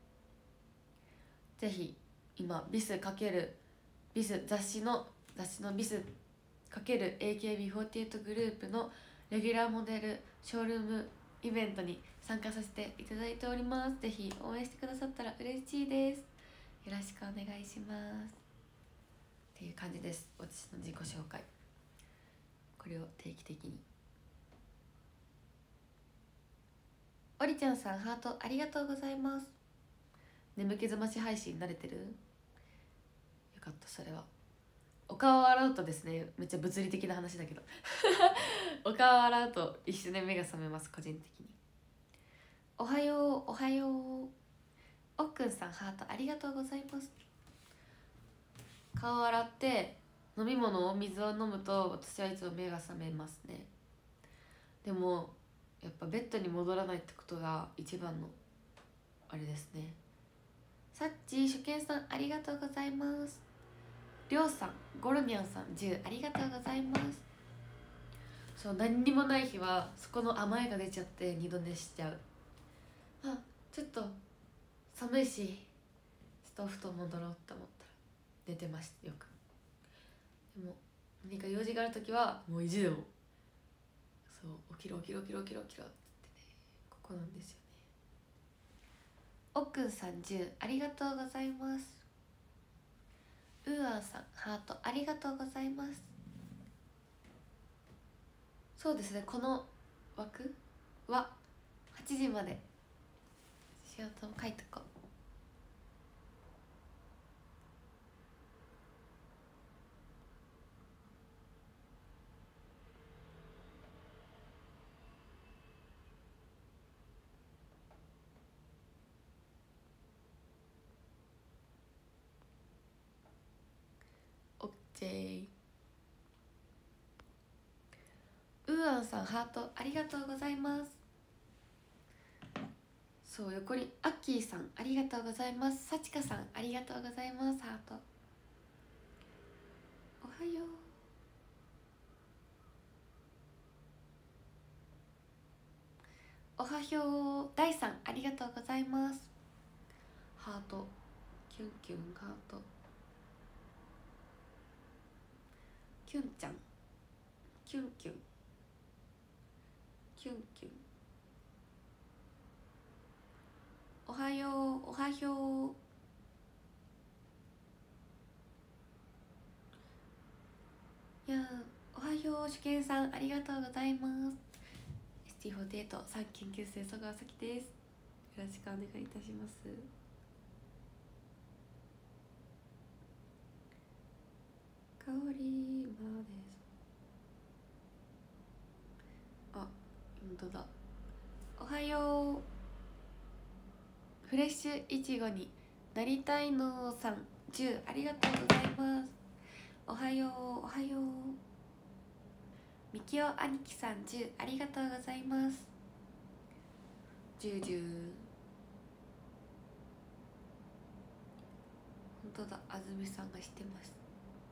A: ぜひ今ビス×ビス雑誌の雑誌のビス×エーケービーフォーティーエイト グループのレギュラーモデルショールームイベントに参加させていただいております。ぜひ応援してくださったら嬉しいです。よろしくお願いしますっていう感じです。私の自己紹介、これを定期的に。おりちゃんさんハートありがとうございます。眠気覚まし配信慣れてる？よかった。それはお顔を洗うとですね、めっちゃ物理的な話だけどお顔を洗うと一瞬で目が覚めます。個人的におはようおはよう。おっくんさんハートありがとうございます。顔を洗って飲み物を水を飲むと私はいつも目が覚めますね。でもやっぱベッドに戻らないってことが一番のあれですね。さっちー初見さんありがとうございます。りょうさんゴロニャンさんじゅうありがとうございます。そう、何にもない日はそこの甘えが出ちゃって二度寝しちゃう。あ、ちょっと寒いしちょっとお布団戻ろうって思ったら寝てました。よく。でも何か用事がある時はもう意地でもそう起きろ起きろ起きろ起きろ起きろってね、ここなんですよね。おっくんさんじゅうありがとうございます。うーあんさんハートありがとうございます。そうですね、この枠ははちじまでしようと書いとこう。オッケー。うーあんさんハートありがとうございます。そう、横にアッキーさんありがとうございます。さちかさんありがとうございます。ハートおはよう。おはよう。大さんありがとうございます。ハートキュンキュンハート。キュンちゃんキュンキュンキュンキュン。おはようおはよう。いやおはよう。主研さんありがとうございます。 エスティーフォーティーエイト さんき研究生曽川咲です。よろしくお願いいたします。香りまで。あ、本当だ。おはよう。フレッシュいちごになりたいのさんじゅうありがとうございます。おはようおはよう。みきお兄貴さんじゅうありがとうございます。じゅうじゅう。本当だ、あずみさんが知ってます。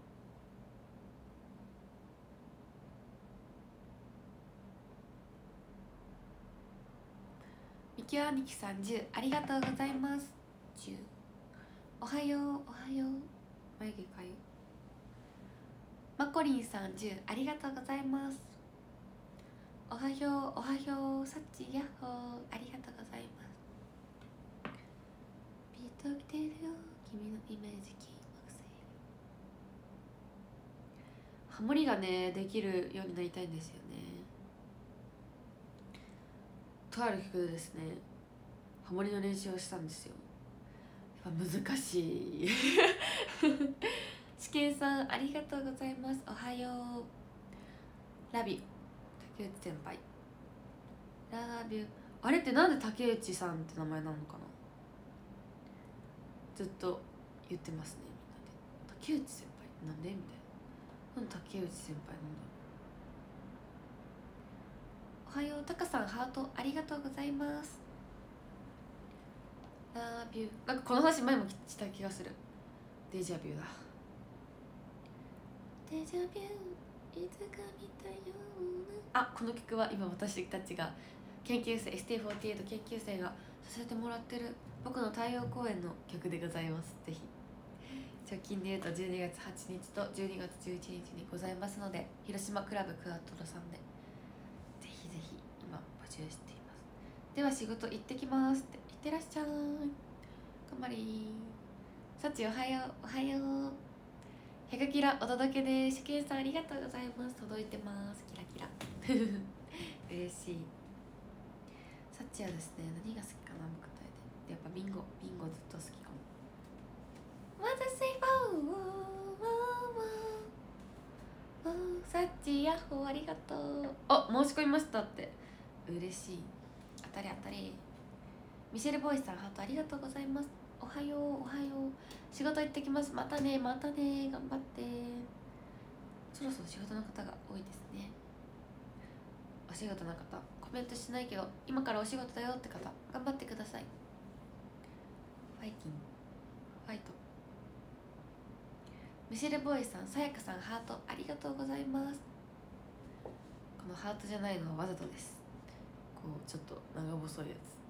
A: みきお兄貴さんじゅうありがとうございます。じゅう。おはようおはよう。眉毛かゆ。まこりんさんじゅうありがとうございます。おはようおはよう。さっちやっほーありがとうございます。ビート来てるよ君のイメージ金木犀。ハモリがねできるようになりたいんですよね。とある曲でですねハモリの練習をしたんですよ。やっぱ難しい試験さんありがとうございます。おはよう。ラビ竹内先輩ラビュー。あれってなんで竹内さんって名前なのかな。ずっと言ってますね、みんなで。竹内先輩なんでみたいな。なんで竹内先輩なんだろう。おはよう、タカさんハートありがとうございます。ラビュー。なんかこの話前もした気がする。デジャビューだ。デジャビューいつか見たような。あ、この曲は今私たちが研究生 エスティーフォーティーエイト 研究生がさせてもらってる僕の太陽公演の曲でございます。ぜひ直近でいうとじゅうにがつはちにちとじゅうにがつじゅういちにちにございますので、広島クラブクアトロさんでぜひぜひ今募集しています。では仕事行ってきますって。いってらっしゃい。頑張りー。さちおはよう。おはよう。ヘガキラお届けです。しけんさんありがとうございます。届いてます。キラキラ嬉しい。サッチはですね、何が好きかな、僕とでやっぱビンゴビンゴずっと好きかも。サッチヤッホーありがとう。あ、申し込みましたって。嬉しい。当たり当たり。ミシェルボーイさんハートありがとうございます。おはようおはよう。仕事行ってきます。またねまたね。頑張って。そろそろ仕事の方が多いですね。お仕事の方コメントしないけど今からお仕事だよって方頑張ってください。ファイティンファイト。ミシェルボーイさん、さやかさんハートありがとうございます。このハートじゃないのはわざとです。こうちょっと長細いやつ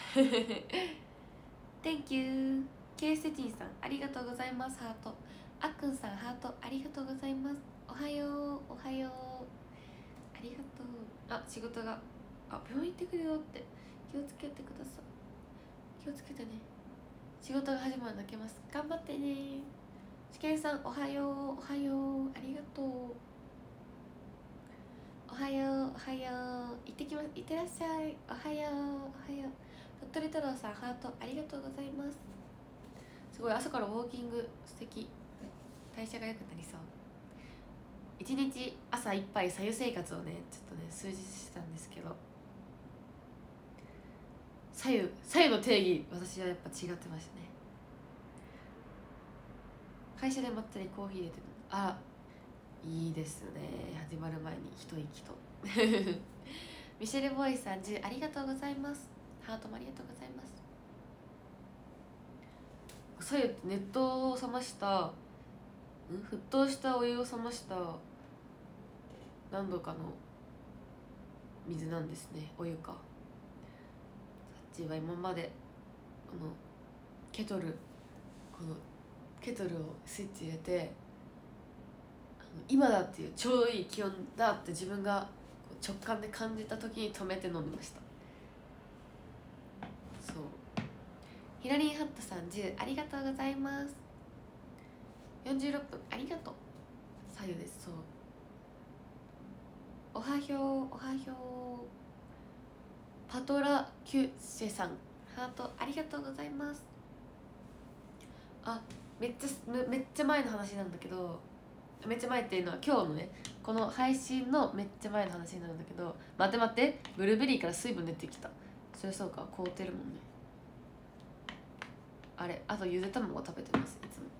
A: Thank you。 ケイセティンさんありがとうございます。ハート。あっくんさんハートありがとうございます。おはようおはよう。ありがとう。あ、仕事があ、病院行ってくるよって。気をつけてください。気をつけてね。仕事が始まるの泣けます。頑張ってね。しけんさんおはようおはよう。ありがとう。おはようおはよう。行ってきます。行ってらっしゃい。おはようおはよう。鳥取太郎さんハートありがとうございます。すごい朝からウォーキング素敵。代謝が良くなりそう。一日朝一杯左右生活をねちょっとね数日してたんですけど、左右左右の定義私はやっぱ違ってましたね。会社でまったりコーヒー入れてる。あ、いいですね。始まる前に一息とミシェルボーイさんじゅうありがとうございます。ハートもありがとうございます。左右って熱湯を冷ましたん沸騰したお湯を冷ました何度かの水なんですね。お湯か。さっちは今までこのケトルこのケトルをスイッチ入れて今だっていうちょうどいい気温だって自分が直感で感じた時に止めて飲んでました。そう。ヒラリンハットさんじゅうありがとうございます。よんじゅうろっぷんありがとう。左右です。そう。おはようおはよう。パトラキュセさんハートありがとうございます。あ、めっちゃめっちゃ前の話なんだけど、めっちゃ前っていうのは今日のねこの配信のめっちゃ前の話になるんだけど、待って待って、ブルーベリーから水分出てきた。それそうか、凍ってるもんね。あれ、あとゆで卵食べてますいつも。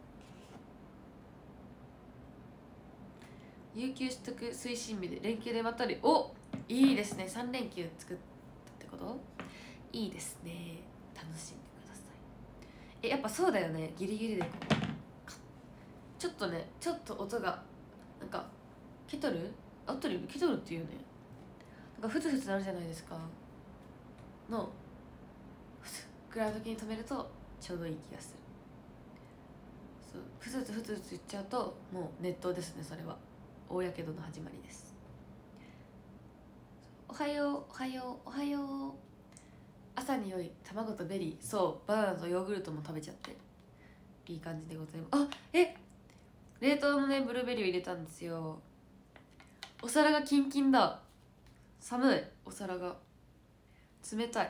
A: 有給取得推進日で連休でまったり。お、いいですね。さん連休作ったってこと？いいですね。楽しんでください。え、やっぱそうだよね。ギリギリでこうちょっとね、ちょっと音がなんかケトルあったりケトルっていうね、なんかフツフツなるじゃないですかのフツぐらいの時に止めるとちょうどいい気がする。そう、フツフツフツフツ言っちゃうともう熱湯ですね。それは大やけどの始まりです。おはようおはようおはよう。朝に良い卵とベリー、そうバナナとヨーグルトも食べちゃっていい感じでございます。あ、え冷凍のねブルーベリーを入れたんですよ。お皿がキンキンだ。寒い。お皿が冷たい。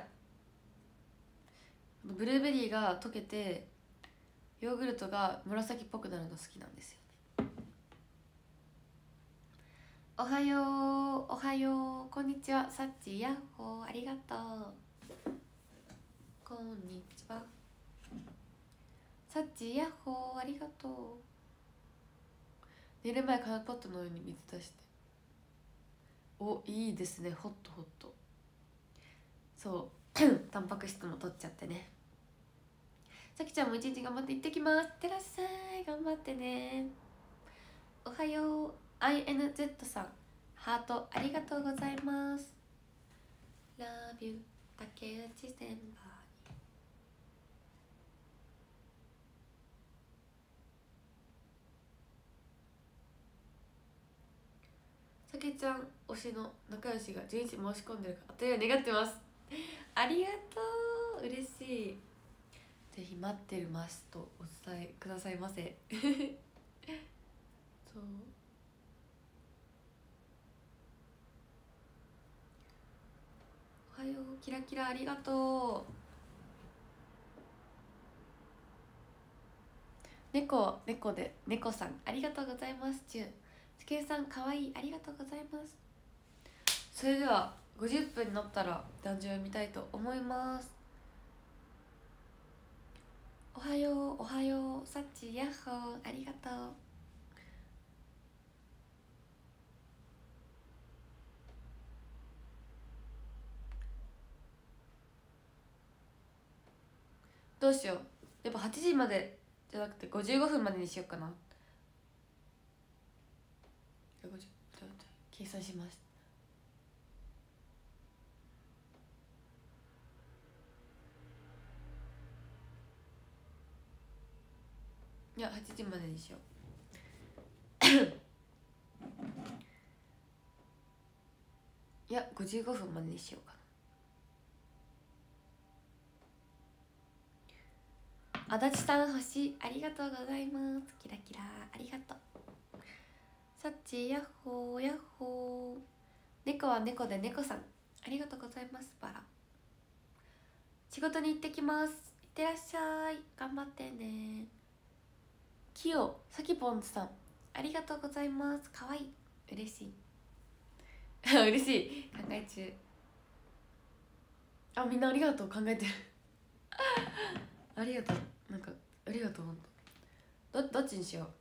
A: ブルーベリーが溶けてヨーグルトが紫っぽくなるの好きなんですよね。 おはようおはようこんにちはさっちやっほーありがとうこんにちはさっちやっほーありがとう寝る前紙ポットの上に水出しておいいですねホットホットそうタンパク質も取っちゃってねさきちゃんも一日頑張って行ってきます。いってらっしゃい頑張ってねおはよう アイエヌゼット さんハートありがとうございます Love you 竹内先輩さけちゃん推しの仲良しがじゅうにち申し込んでるから当たりを願ってますありがとう嬉しいぜひ待ってるますとお伝えくださいませそうおはようキラキラありがとう猫猫で猫さんありがとうございますちゅうつけさんかわいいありがとうございますそれではごじゅっぷんになったら壇上を見たいと思いますおはようおはようさっちやっほーありがとうどうしようやっぱはちじまでじゃなくてごじゅうごふんまでにしようかな計算しますいやはちじまでにしよういやごじゅうごふんまでにしようかな足立さん星ありがとうございますキラキラありがとうさっちやっほーやっほー猫は猫で猫さんありがとうございますバラ仕事に行ってきますいってらっしゃい頑張ってねきよさきぽんさんありがとうございますかわいい嬉しい嬉しい考え中あみんなありがとう考えてるありがとうなんかありがとうほんとどどっちにしよう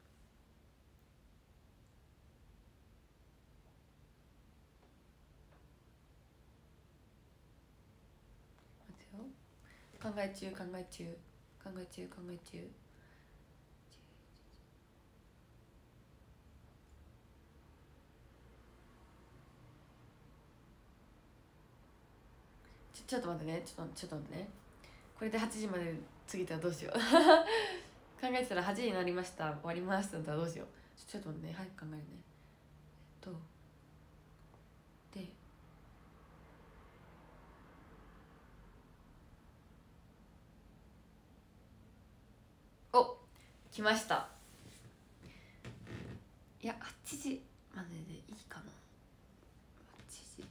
A: 考え中考え中考え中考え中ちょちょっと待ってねちょっとちょっと待ってねこれではちじまで過ぎたらどうしよう考えてたらはちじになりました終わりますってなったらどうしようちょちょっと待ってね早く考えるねえっとでお来ましたいやはちじまででいいかなはちじ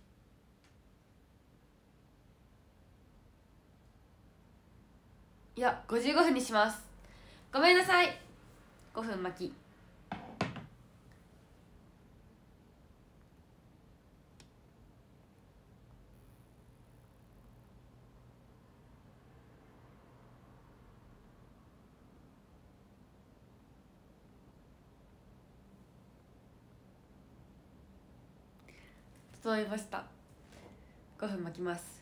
A: いやごじゅうごふんにしますごめんなさいごふん巻き整いましたごふん巻きます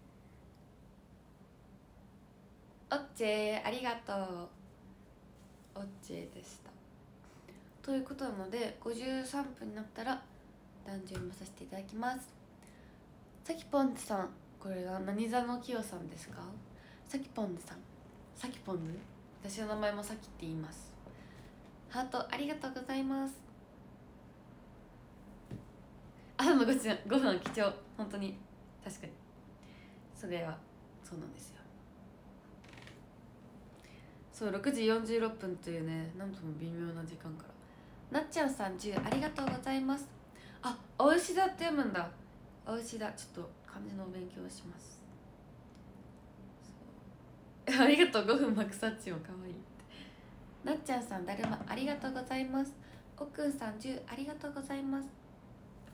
A: オッチェありがとうオッチェでしたということなのでごじゅうさんぷんになったら壇上もさせていただきますさきぽんずさんこれは何座のきよさんですかさきぽんずさんさきぽんず私の名前もさきって言いますハートありがとうございます朝のごふんごふん貴重本当に確かにそれはそうなんですよそうろくじよんじゅうろっぷんというねなんとも微妙な時間からなっちゃんさんじゅうありがとうございますあおうしだって読むんだおうしだちょっと漢字のお勉強をしますありがとうごふんマクサッチもかわいいなっちゃんさんだるまありがとうございますおっくんさんじゅうありがとうございます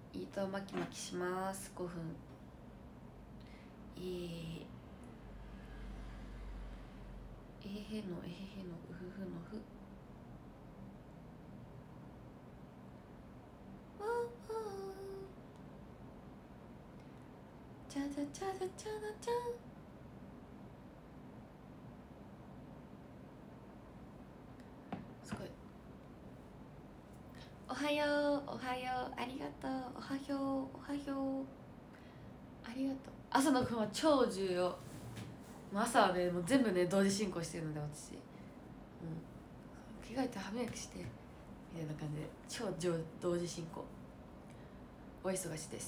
A: 糸巻き巻きします。ごふん。えー、えへへのえへへのうふふのふ。わーわー。チャチャチャチャチャラチャン。すごい。おはようおはようありがとうおはようおはようありがとう。朝の分は超重要。朝はねもう全部ね同時進行してるので私、うん、着替えて歯磨きしてみたいな感じで超同時進行。お忙しいです。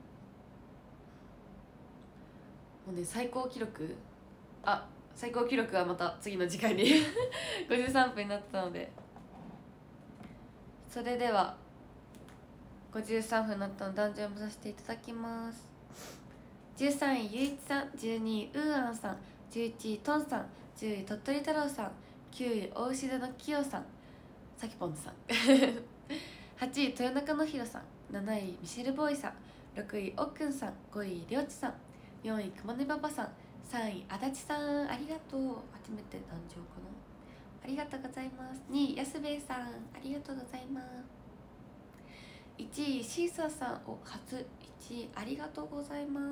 A: もうね最高記録あ最高記録はまた次の時間にごじゅうさんぷんになったので、それではごじゅうさんぷんになったのでダンジョンをさせていただきます。じゅうさんいゆういちさん、じゅうにいウーアンさん、じゅういちいトンさん、じゅうい鳥取太郎さん、きゅうい大牛座のきよさん、さきぽんずさんはちい豊中のひろさん、なないミシェルボーイさん、ろくいおっくんさん、ごいりょうちさん、よんいくまねパパさん、さんいあだちさん、ありがとう。初めて誕生かな、ありがとうございます。にいやすべえさん、ありがとうございます。いちいシーサーさん、お初いちいありがとうございます。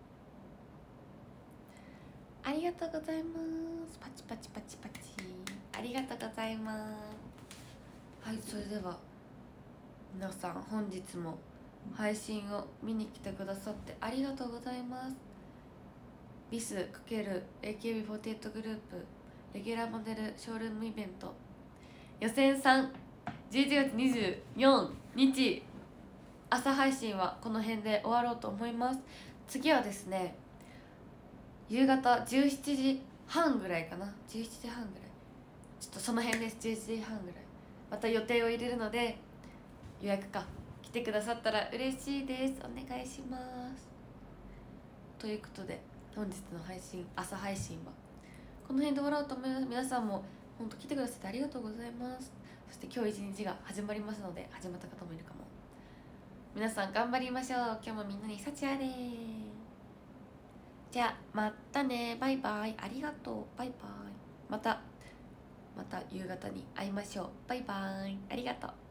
A: ありがとうございます。パチパチパチパチありがとうございます。はい、それでは皆さん本日も配信を見に来てくださってありがとうございます。ビス ×エーケービーフォーティーエイト グループレギュラーモデルショールームイベント予選さん、じゅういちがつにじゅうよっか朝配信はこの辺で終わろうと思います。次はですね夕方じゅうしちじはんぐらいかな、じゅうしちじはんぐらい、ちょっとその辺です。じゅうしちじはんぐらいまた予定を入れるので予約か来てくださったら嬉しいです。お願いします。ということで本日の配信朝配信はこの辺で終わろうと思います。皆さんも本当来てくださってありがとうございます。そして今日一日が始まりますので始まった方もいるかも。皆さん頑張りましょう。今日もみんなに幸あれ。じゃあまたね、バイバイ、ありがとう、バイバイ、またまた夕方に会いましょう。バイバイ、ありがとう。